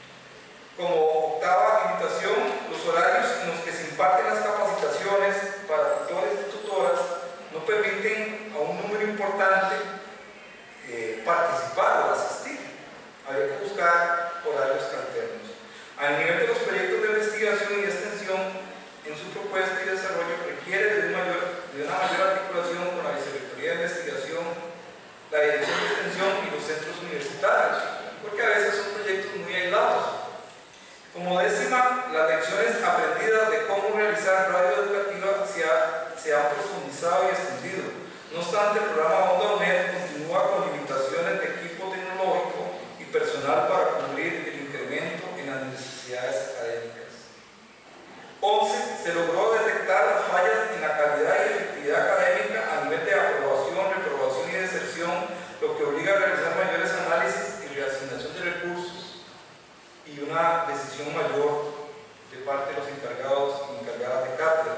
Como octava limitación, los horarios en los que se imparten las capacitaciones para tutores y tutoras no permiten a un número importante eh, participar o asistir. Habría que buscar horarios alternos. Al nivel de los proyectos de investigación y extensión, en su propuesta y desarrollo requiere de, un mayor, de una mayor articulación con la Vicerrectoría de Investigación, la Dirección de Extensión y los centros universitarios, porque a veces son proyectos muy aislados. Como décima, las lecciones aprendidas de cómo realizar radio educativa se, ha, se han profundizado y extendido. No obstante, el programa Onda UNED continúa con limitaciones de equipo tecnológico y personal para cubrir el incremento en las necesidades académicas. once. Se logró detectar las fallas en la calidad y efectividad académica a nivel de aprobación, reprobación y deserción, lo que obliga a realizar mayores análisis y reasignación de recursos y una decisión mayor de parte de los encargados y encargadas de cátedra.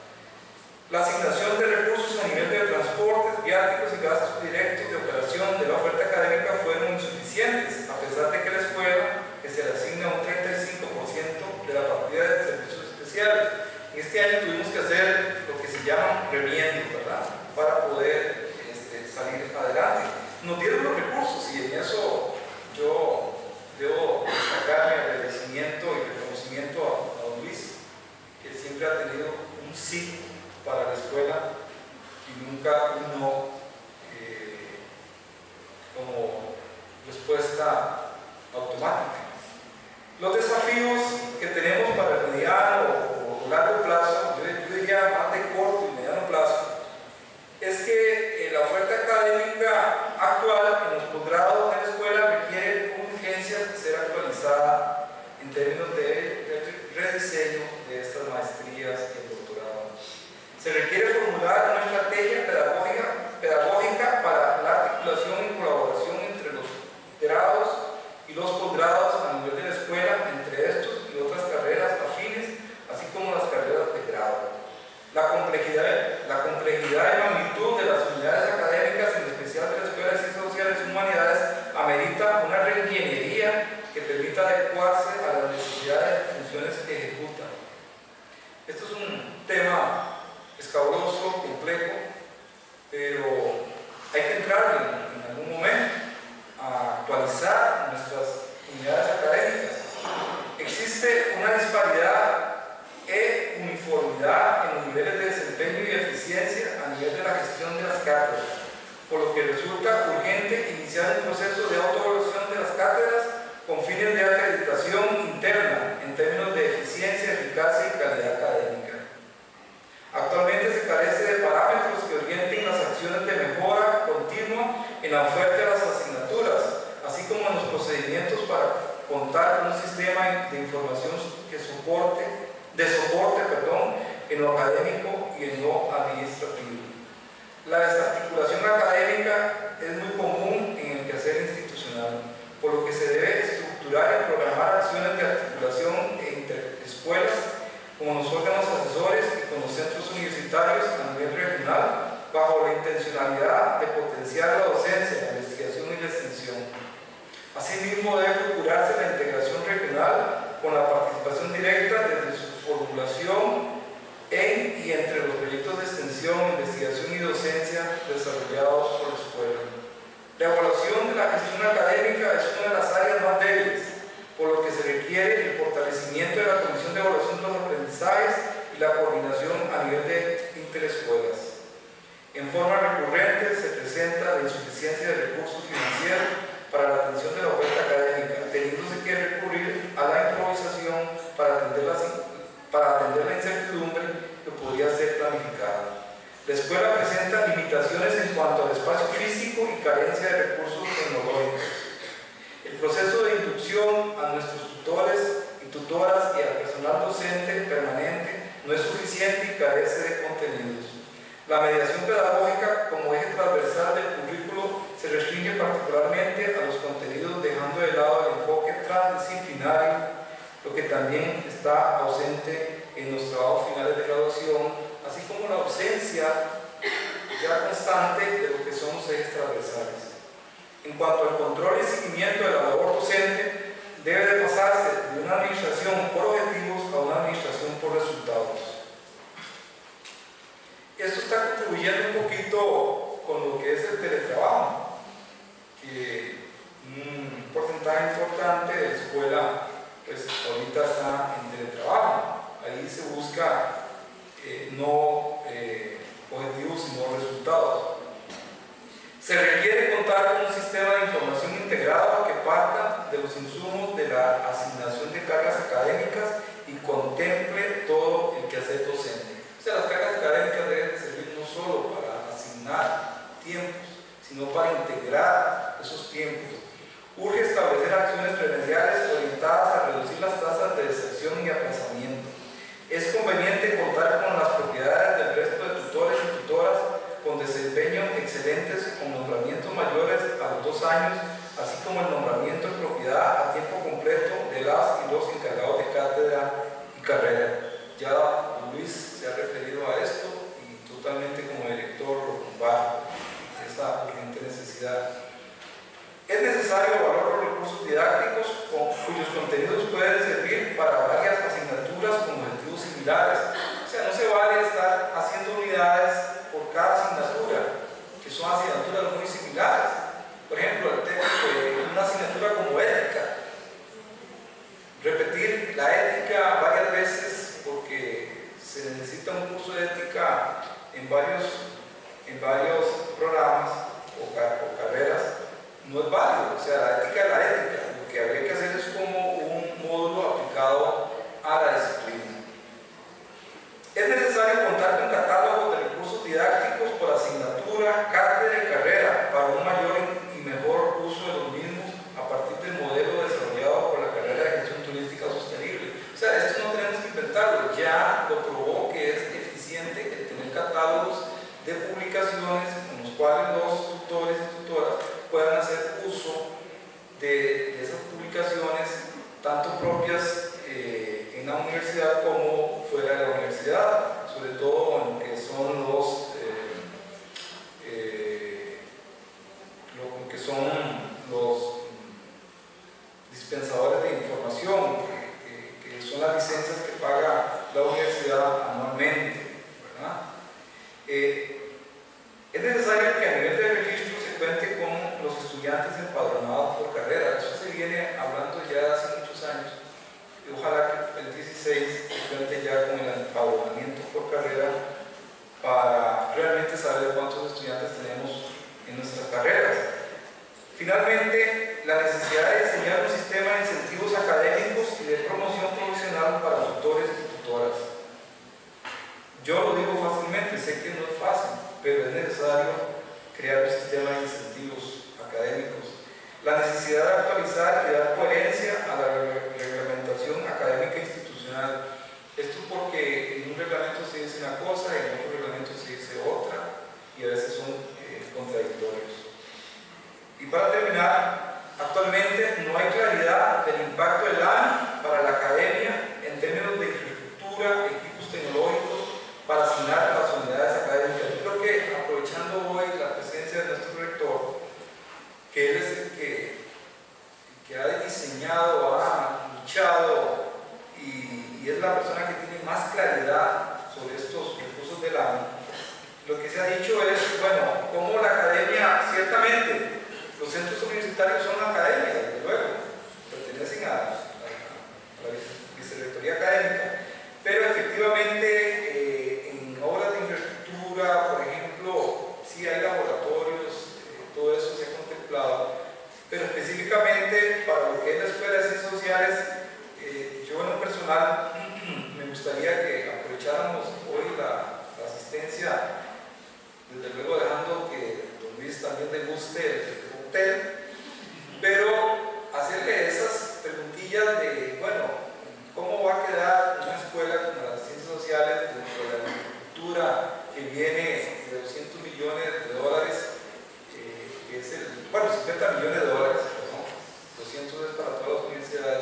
La asignación de recursos a nivel de transportes, viáticos y gastos directos de operación de la oferta académica fueron insuficientes, a pesar de que la escuela que se le asigna un treinta y cinco por ciento de la partida de servicios especiales. En este año tuvimos que hacer lo que se llaman remiendos, ¿verdad?, para poder este, salir adelante. Nos dieron los recursos y en eso yo debo destacar mi agradecimiento y reconocimiento a, a don Luis, que siempre ha tenido un sí para la escuela y nunca un no eh, como respuesta automática. Los desafíos que tenemos para el mediano o, o largo plazo, yo, yo diría más de corto y mediano plazo, es que eh, la oferta académica actual en los posgrados de la escuela requiere con urgencia ser actualizada en términos de, de rediseño de estas maestrías y el doctorado. Se requiere formular una estrategia pedagógica, pedagógica para la articulación y colaboración entre los grados y los posgrados a nivel de la escuela, entre estos y otras carreras afines, así como las carreras de grado. La complejidad, la complejidad y magnitud de las unidades académicas, en especial de la Escuela de Ciencias Sociales y Humanidades, amerita una reingeniería que permita adecuarse a las necesidades y funciones que ejecutan. Esto es un tema escabroso, complejo, pero hay que entrar en, en algún momento a actualizar nuestras unidades académicas. Existe una disparidad e uniformidad en los niveles de desempeño y eficiencia a nivel de la gestión de las cátedras, por lo que resulta urgente iniciar un proceso de autoevaluación de las cátedras con fines de acreditación interna en términos de eficiencia, eficacia y calidad académica. Actualmente se carece de parámetros que orienten las acciones de mejora continua en la oferta de las asignaturas, así como en los procedimientos para contar con un sistema de información que soporte, de soporte perdón, en lo académico y en lo administrativo. La desarticulación académica es muy común en el quehacer institucional, por lo que se debe estructurar y programar acciones de articulación entre escuelas, con los órganos asesores y con los centros universitarios a nivel regional, bajo la intencionalidad de potenciar la docencia, la investigación y la extensión. Asimismo, debe procurarse la integración regional con la participación directa desde su formulación en y entre los proyectos de extensión, investigación y docencia desarrollados por la escuela. La evaluación de la gestión académica es una de las áreas más débiles, por lo que se requiere el fortalecimiento de la Comisión de Evaluación de los Aprendizajes y la coordinación a nivel de interescuelas. En forma recurrente se presenta la insuficiencia de recursos financieros para la atención de la oferta académica, teniéndose que recurrir a la improvisación para atender la, para atender la incertidumbre que podría ser planificada. La escuela presenta limitaciones en cuanto al espacio físico y carencia de recursos tecnológicos. El proceso de inducción a nuestros tutores y tutoras y al personal docente permanente no es suficiente y carece de contenidos. La mediación pedagógica como eje transversal del currículo se restringe particularmente a los contenidos, dejando de lado el enfoque transdisciplinario, lo que también está ausente en los trabajos finales de graduación, así como la ausencia ya constante de lo que son los ejes transversales. En cuanto al control y seguimiento de la labor docente, debe de pasarse de una administración por objetivos a una administración por resultados. Esto está contribuyendo un poquito con lo que es el teletrabajo, que un porcentaje importante de la escuela pues ahorita está en teletrabajo. Ahí se busca eh, no eh, objetivos sino resultados. Se requiere contar con un sistema de información integrado que parta de los insumos de la asignación de cargas académicas y contemple todo el quehacer docente. O sea, las cargas académicas deben de servir no solo para asignar tiempos, sino para integrar esos tiempos. Urge establecer acciones remediales orientadas a reducir las tasas de deserción y aplazamiento. Es conveniente contar con las propiedades del resto de tutores y tutoras con desempeño excelentes, con nombramientos mayores a los dos años, así como el nombramiento en propiedad a tiempo completo de las y los encargados de cátedra y carrera. Ya Luis se ha referido a esto y totalmente como director lo comparto, esa urgente necesidad. Es necesario evaluar los recursos didácticos con, cuyos contenidos pueden servir para varias asignaturas con objetivos similares. O sea, no se vale estar haciendo unidades por cada asignatura, que son asignaturas muy similares. Por ejemplo, el tema de una asignatura como ética. Repetir la ética varias veces porque se necesita un curso de ética en varios, en varios programas o, car o carreras. No es válido, o sea, la ética es la ética. Lo que habría que hacer es como un módulo aplicado a la disciplina. Es necesario contar con catálogos de recursos didácticos por asignatura, cátedra y carrera para un mayor y mejor uso de los mismos a partir del modelo desarrollado por la carrera de gestión turística sostenible. O sea, esto no tenemos que inventarlo, ya lo probó que es eficiente el tener catálogos de publicaciones con los cuales los tutores y tutoras puedan hacer uso de, de esas publicaciones, tanto propias eh, en la universidad como fuera de la universidad, sobre todo en lo que son los, eh, eh, lo que son los dispensadores de información, que, que, que son las licencias que paga la universidad anualmente, ¿verdad? Eh, es necesario que a nivel de finalmente, la necesidad de diseñar un sistema de incentivos académicos y de promoción profesional para tutores y tutoras. Yo lo digo fácilmente, sé que no es fácil, pero es necesario crear un sistema de incentivos académicos. La necesidad de actualizar y dar coherencia a la reglamentación académica institucional. Esto porque en un reglamento se dice una cosa, en otro reglamento se dice otra, y a veces son eh, contradictorios. Y para terminar, actualmente no hay claridad del impacto del A N I para la academia en términos de infraestructura, equipos tecnológicos, para asignar a las unidades académicas. Yo creo que aprovechando hoy la presencia de nuestro rector, que él es el que, que ha diseñado, ha luchado y, y es la persona que tiene más claridad sobre estos recursos del A N I, lo que se ha dicho es, bueno, como la academia, ciertamente, los centros universitarios son academias, desde luego, pertenecen a, a, a la vicerrectoría académica, pero efectivamente eh, en obras de infraestructura, por ejemplo, sí hay laboratorios, eh, todo eso se ha contemplado, pero específicamente para lo que es la Escuela de Ciencias Sociales, eh, yo en lo personal me gustaría que aprovecháramos hoy la, la asistencia, desde luego dejando que don Luis también le guste el cóctel, pero hacerle esas preguntillas de, bueno, ¿cómo va a quedar una escuela como las Ciencias Sociales dentro de la infraestructura que viene de doscientos millones de dólares, eh, que es el, bueno, cincuenta millones de dólares, ¿no? doscientos es para todas las universidades?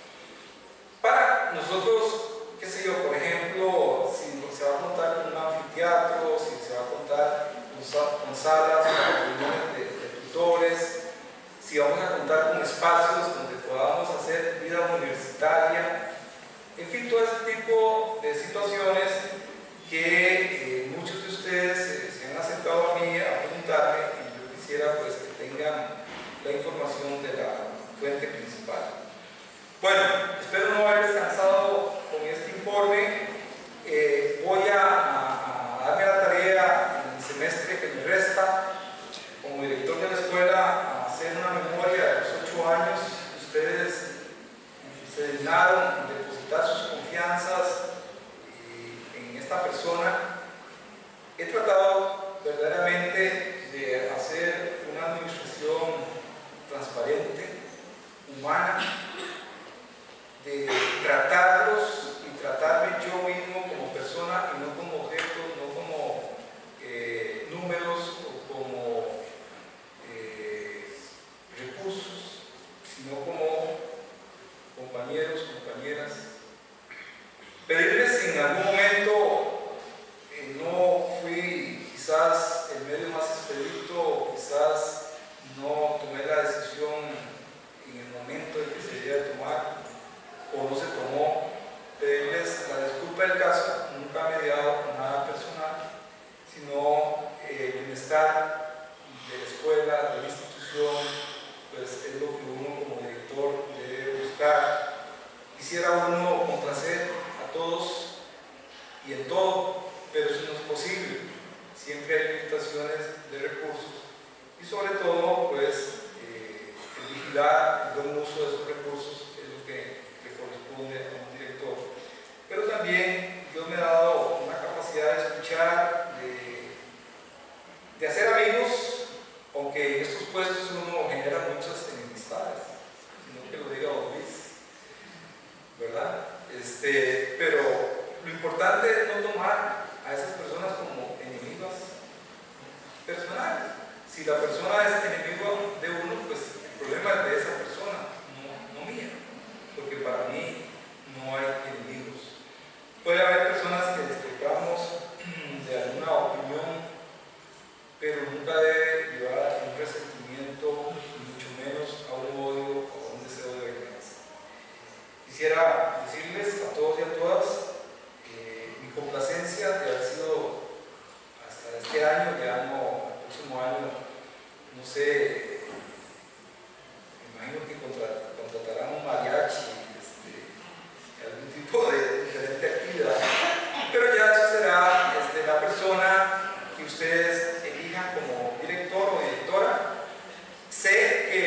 Para nosotros, qué sé yo, por ejemplo, si se va a contar con un anfiteatro, si se va a contar con, con salas, con reuniones de, de tutores, si vamos a contar con espacios donde podamos hacer vida universitaria, en fin, todo ese tipo de situaciones que eh, muchos de ustedes eh, se han acercado a mí a preguntarme y yo quisiera pues que tengan la información de la fuente principal. Bueno, espero no haber descansado con este informe. Eh, voy a, a, a darme la tarea en el semestre que me resta como director de la escuela a hacer una memoria de los ocho años que ustedes se dignaron en depositar sus confianzas eh, en esta persona. He tratado verdaderamente de hacer una administración transparente, humana, de tratarlos y tratarme yo mismo como persona y no como objeto, no como eh, números o como eh, recursos, sino como compañeros, compañeras. Pedirles si en algún momento eh, no fui quizás el medio más expedito, quizás no tomé la decisión en el momento en que se debía tomar o no se tomó, pedirles la disculpa del caso. Nunca ha mediado nada personal, sino eh, el bienestar de la escuela, de la institución, pues es lo que uno como director debe buscar. Quisiera uno complacer a todos y en todo, pero eso no es posible. Siempre hay limitaciones de recursos y sobre todo pues eh, el vigilar el buen uso de esos recursos es lo que corresponde a un director. Pero también Dios me ha dado una capacidad de escuchar, de, de hacer amigos, aunque en estos puestos uno genera muchas enemistades, sino que lo diga don Luis, ¿verdad? Este, pero lo importante es no tomar a esas personas como enemigas personales. Si la persona es enemigo de uno, pues el problema es de esa persona, no, no mía. Porque para mí no hay enemigos. Puede haber personas que discrepamos de alguna opinión, pero nunca debe llevar a un resentimiento, mucho menos a un odio o a un deseo de venganza. Quisiera decirles a todos y a todas eh, mi complacencia de haber sido hasta este año, ya no, el próximo año, no sé, me imagino que contra, contratarán un mariachi, este, algún tipo de diferente actividad, pero ya eso será este, la persona que ustedes elijan como director o directora. Sé que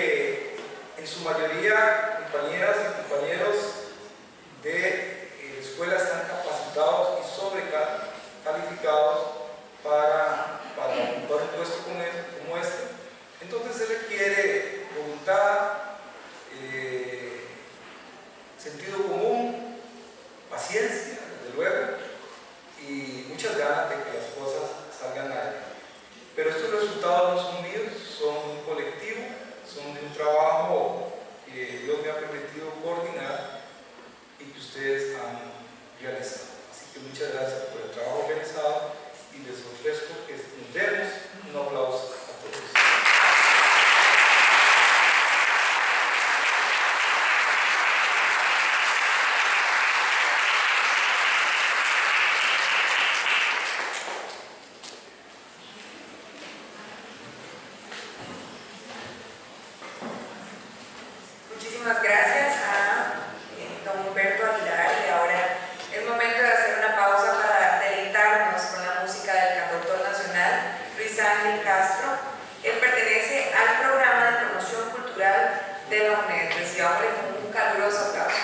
Muchísimas gracias a eh, don Humberto Aguilar, y ahora es momento de hacer una pausa para deleitarnos con la música del cantautor nacional Luis Ángel Castro. Él pertenece al programa de promoción cultural de la UNED. Recibámosle con un caluroso aplauso.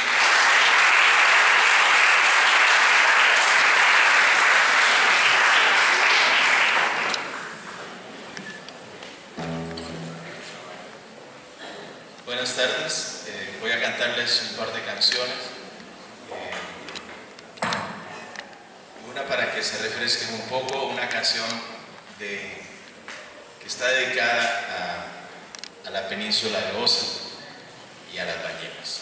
Buenas tardes, eh, voy a cantarles un par de canciones, eh, una para que se refresquen un poco, una canción de, que está dedicada a, a la península de Osa y a las ballenas.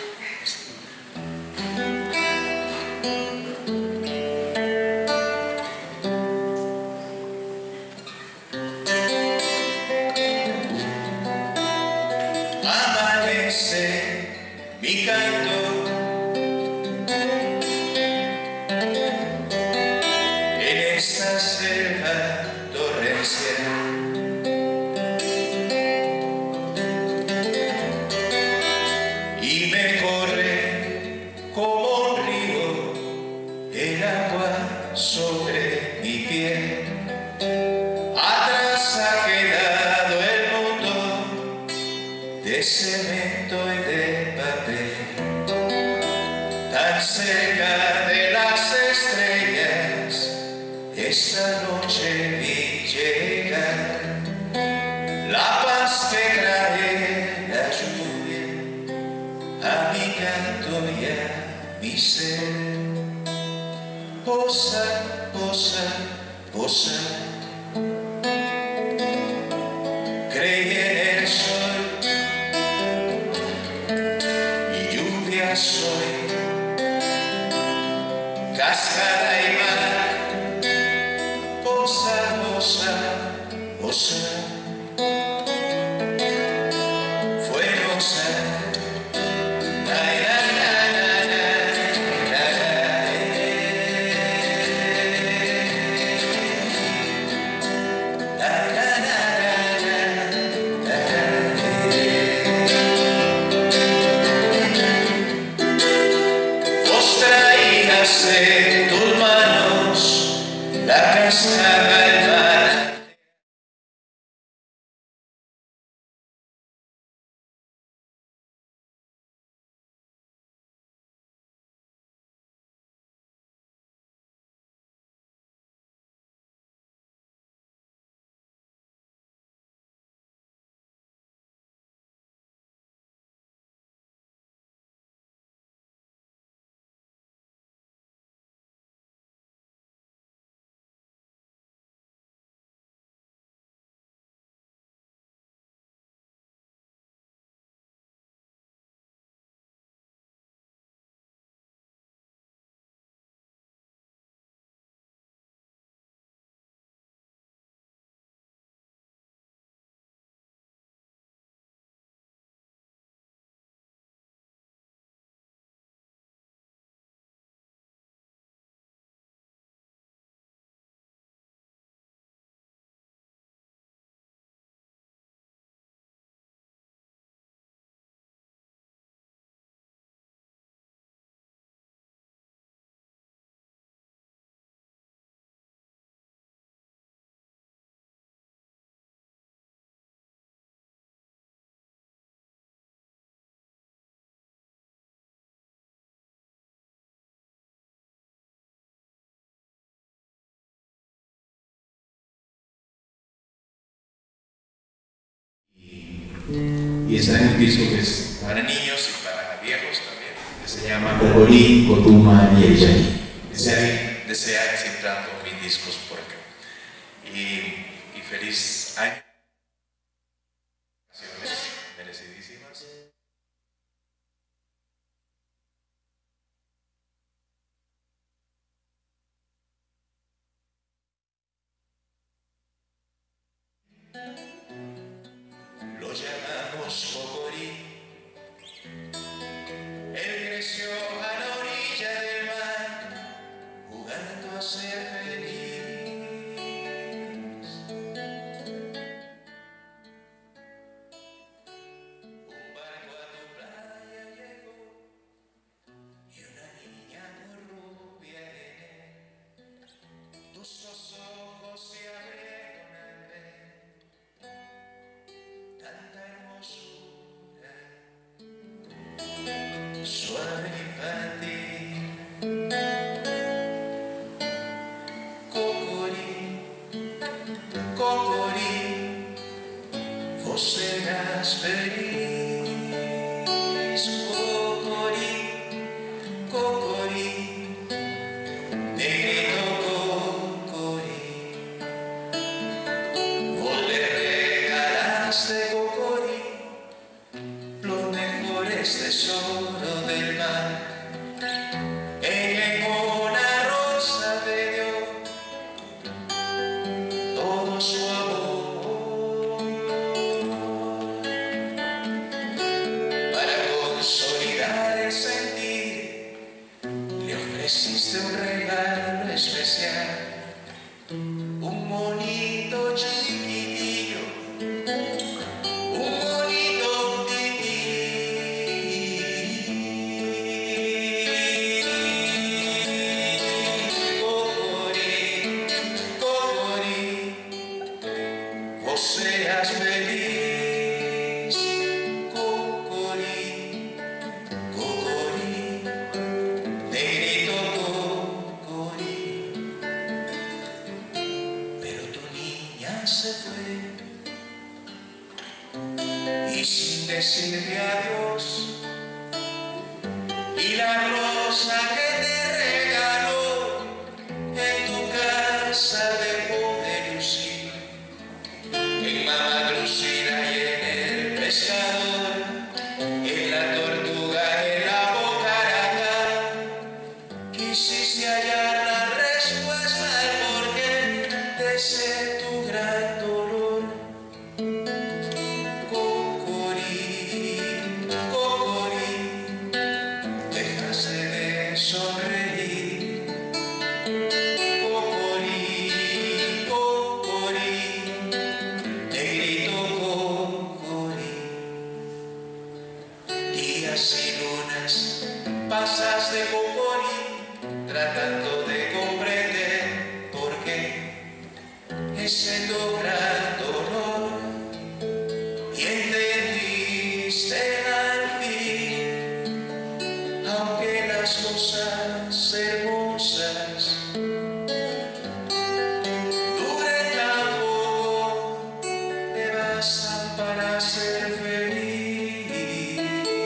Mi canto en esta selva torrencial, y me corre como un río el agua sobre mi piel. Atrás ha quedado el mundo de cemento y de papel, tan cerca de las estrellas. Esta noche vi llegar la paz que trae la lluvia a mi canto y a mi ser. Posa, posa, posa, creí en el sol y lluvia soy, cascada y mar. Posa, posa, posa, fue rosa. De tus manos la cascada del mar. Y está en un disco que es para niños y para viejos también, que se llama Cocolí, Cotuma y El Yaní. Desea, desea siempre ando mis discos por acá. Y, y feliz año. Merecidísimas. Lo llamamos Cocolí. Él creció a la orilla del mar, jugando a ser feliz. Un barco a tu vos serás feliz. Cocorí, cocorí, negrito cocorí, vos le regalaste, cocorí, los mejores tesoros del mar. Ella en una rosa te dio todo su amor para consolidar el sentir. Le ofreciste un regalo especial, un monito chiquitillo, un monito tití. Cocorí, cocorí, vos seas feliz. Cocorí, cocorí, negrito cocorí. Pero tu niña se fue y sin decirle adiós, y la rosa que te regaló en tu casa dejó de lucir. En Mamá Drusila y en el pescador, en la tortuga, en la bocaracá, quisiste hallar la respuesta al porqué de ese tu gran dolor. Cocorí, cocorí, dejaste de sonreír. Cocorí, cocorí, negrito cocorí. Días y lunas pasas de cocorí, tratando de comprender por qué ese tu gran dolor, y entendiste al fin, aunque las cosas hermosas duren tan poco, te bastan para ser feliz.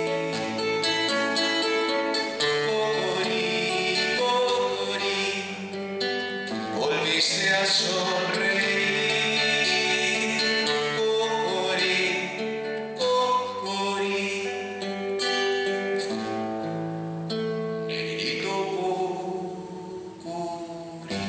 Cocorí, cocorí, volviste a sonreír. Cocorí, cocorí, negrito cocorí,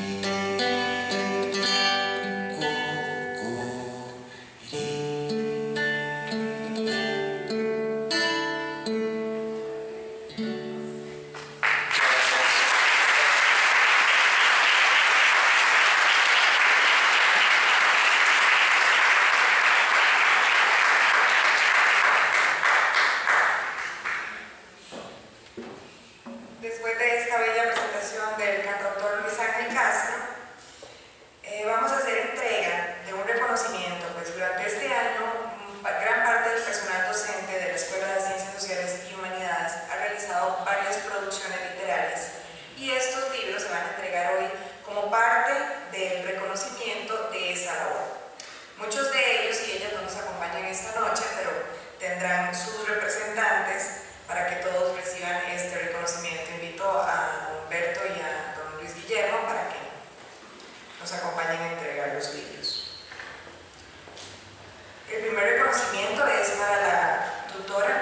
Después de esta bella presentación del cantautor Luis Ángel Castro, eh, vamos a hacer entrega de un reconocimiento, pues durante este año gran parte del personal docente de la Escuela de Ciencias Sociales y Humanidades ha realizado varias producciones literarias, y estos libros se van a entregar hoy como parte del reconocimiento de esa labor. Muchos de ellos y ellas no nos acompañan esta noche, pero tendrán sus representantes para que todos reciban este reconocimiento. Invito a Humberto y a don Luis Guillermo para que nos acompañen a entregar los libros. El primer reconocimiento es para la tutora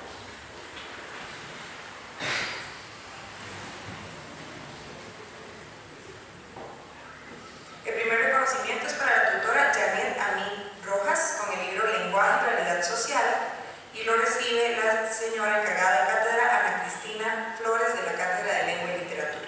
El primer reconocimiento es para la tutora Janet Amin Rojas con el libro Lenguaje y Realidad Social, y lo recibe la señora encargada de cátedra Ana Cristina Flores de la Cátedra de Lengua y Literatura.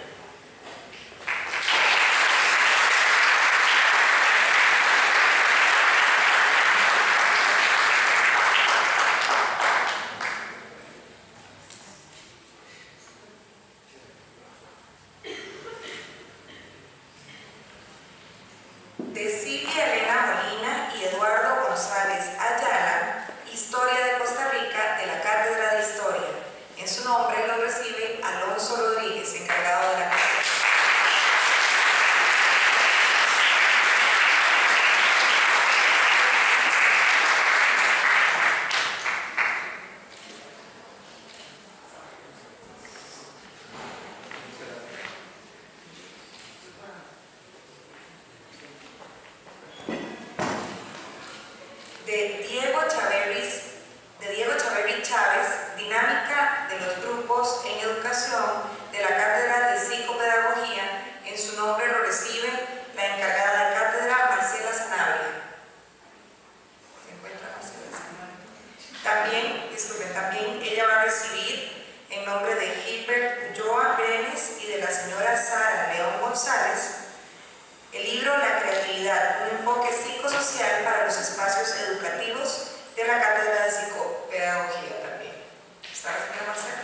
de Diego Chaverri, de Diego Chaverri Chávez, Dinámica de los Grupos en Educación de la Cátedra de Psicopedagogía. En su nombre lo recibe la encargada de cátedra, Marcela Sanabria. ¿Se encuentra Marcela Sanabria? También, disculpen, también ella va a recibir en nombre de Gilbert Ulloa Brenes y de la señora Sara León González el libro La Creatividad, un enfoque psicosocial para los espacios educativos de la Cátedra de Psicopedagogía también. ¿Está la señora Marcela?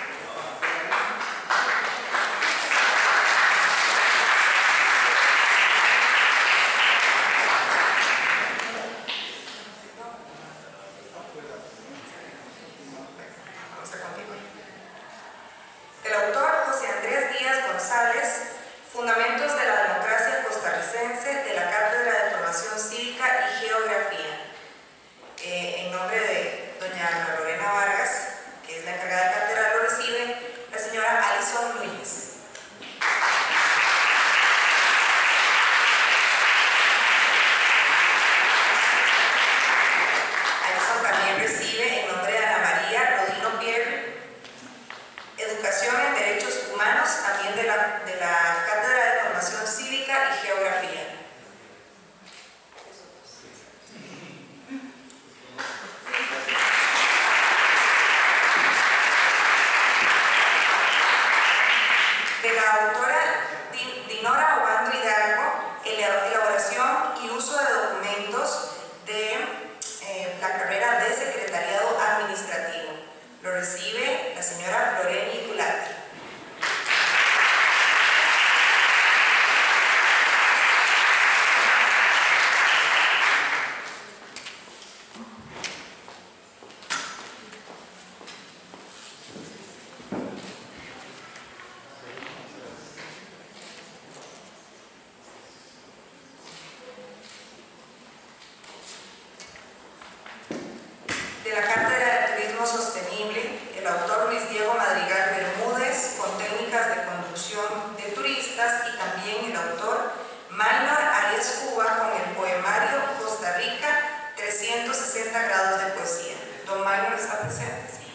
Vamos a continuar. El autor José Andrés Díaz González, Fundamentos de la Democracia Costarricense, de la Cátedra de Formación Cívica y Geografía. Eh, en nombre de doña Ana Lorena Vargas, que es la encargada de cátedra, lo recibe la señora Alison Núñez. Alison también recibe en nombre de Ana María Rodino Pierre Educación en Derechos Humanos, también de la, de la Cátedra de Formación Cívica y Geografía. De la autora Dinora Obando Hidalgo, elaboración y uso de documentos de eh, la carrera de Secretariado Administrativo. Lo recibe la señora Loreni Culati. De la Cátedra de Turismo Sostenible, el autor Luis Diego Madrigal Bermúdez, con técnicas de conducción de turistas, y también el autor Maynor Arias Cuba, con el poemario Costa Rica, trescientos sesenta grados de poesía. Don Maynor está presente. Sí.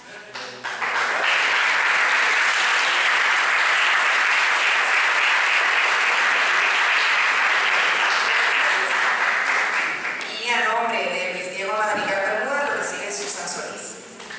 Y a nombre de Luis Diego Madrigal Bermúdez lo recibe Susan Solís.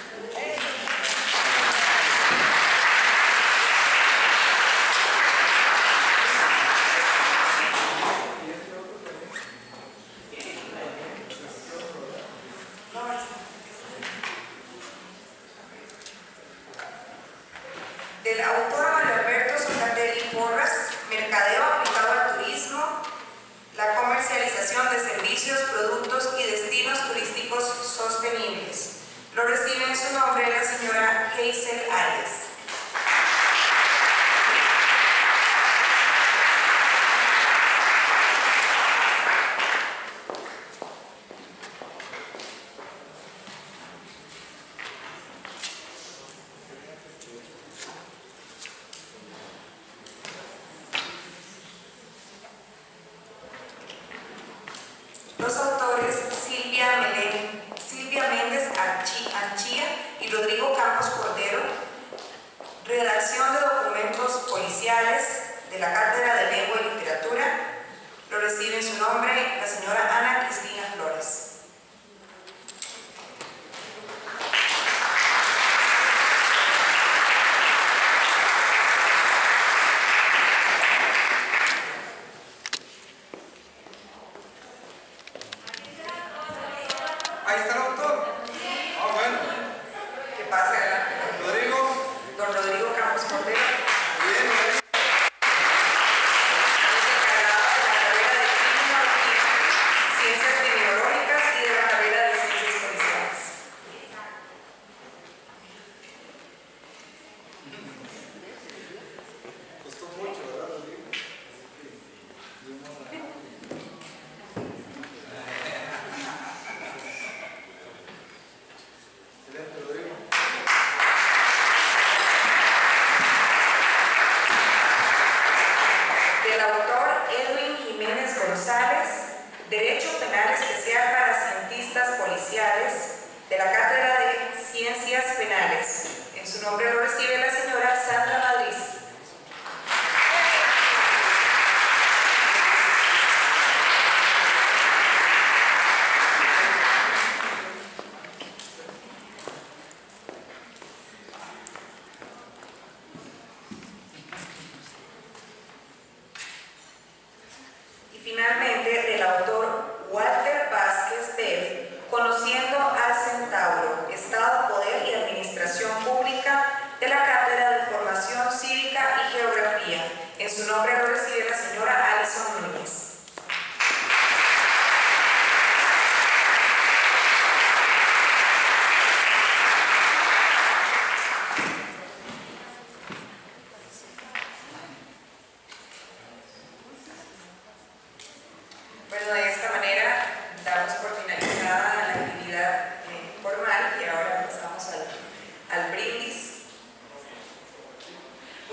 Del autor Mario Alberto Socatelli Porras, Mercadeo aplicado al turismo, la comercialización de servicios, productos y destinos turísticos sostenibles. Lo recibe en su nombre la señora Hazel Arias. Los autores Silvia, Melén, Silvia Méndez Anchía y Rodrigo Campos Cordero. Redacción de documentos policiales de la Cátedra de Lengua y Literatura. Lo recibe en su nombre la señora Ana Cristina Flores. Ahí está el autor. Ah, bueno. Que pase adelante. Rodrigo. Don Rodrigo Campos Cordero. Bien, Rodrigo. Es encargado de la carrera de Criminología, Ciencias Criminológicas y de la carrera de Ciencias Policiales. Costó mucho, ¿verdad, Rodrigo?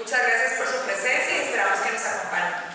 Muchas gracias por su presencia y esperamos que nos acompañen.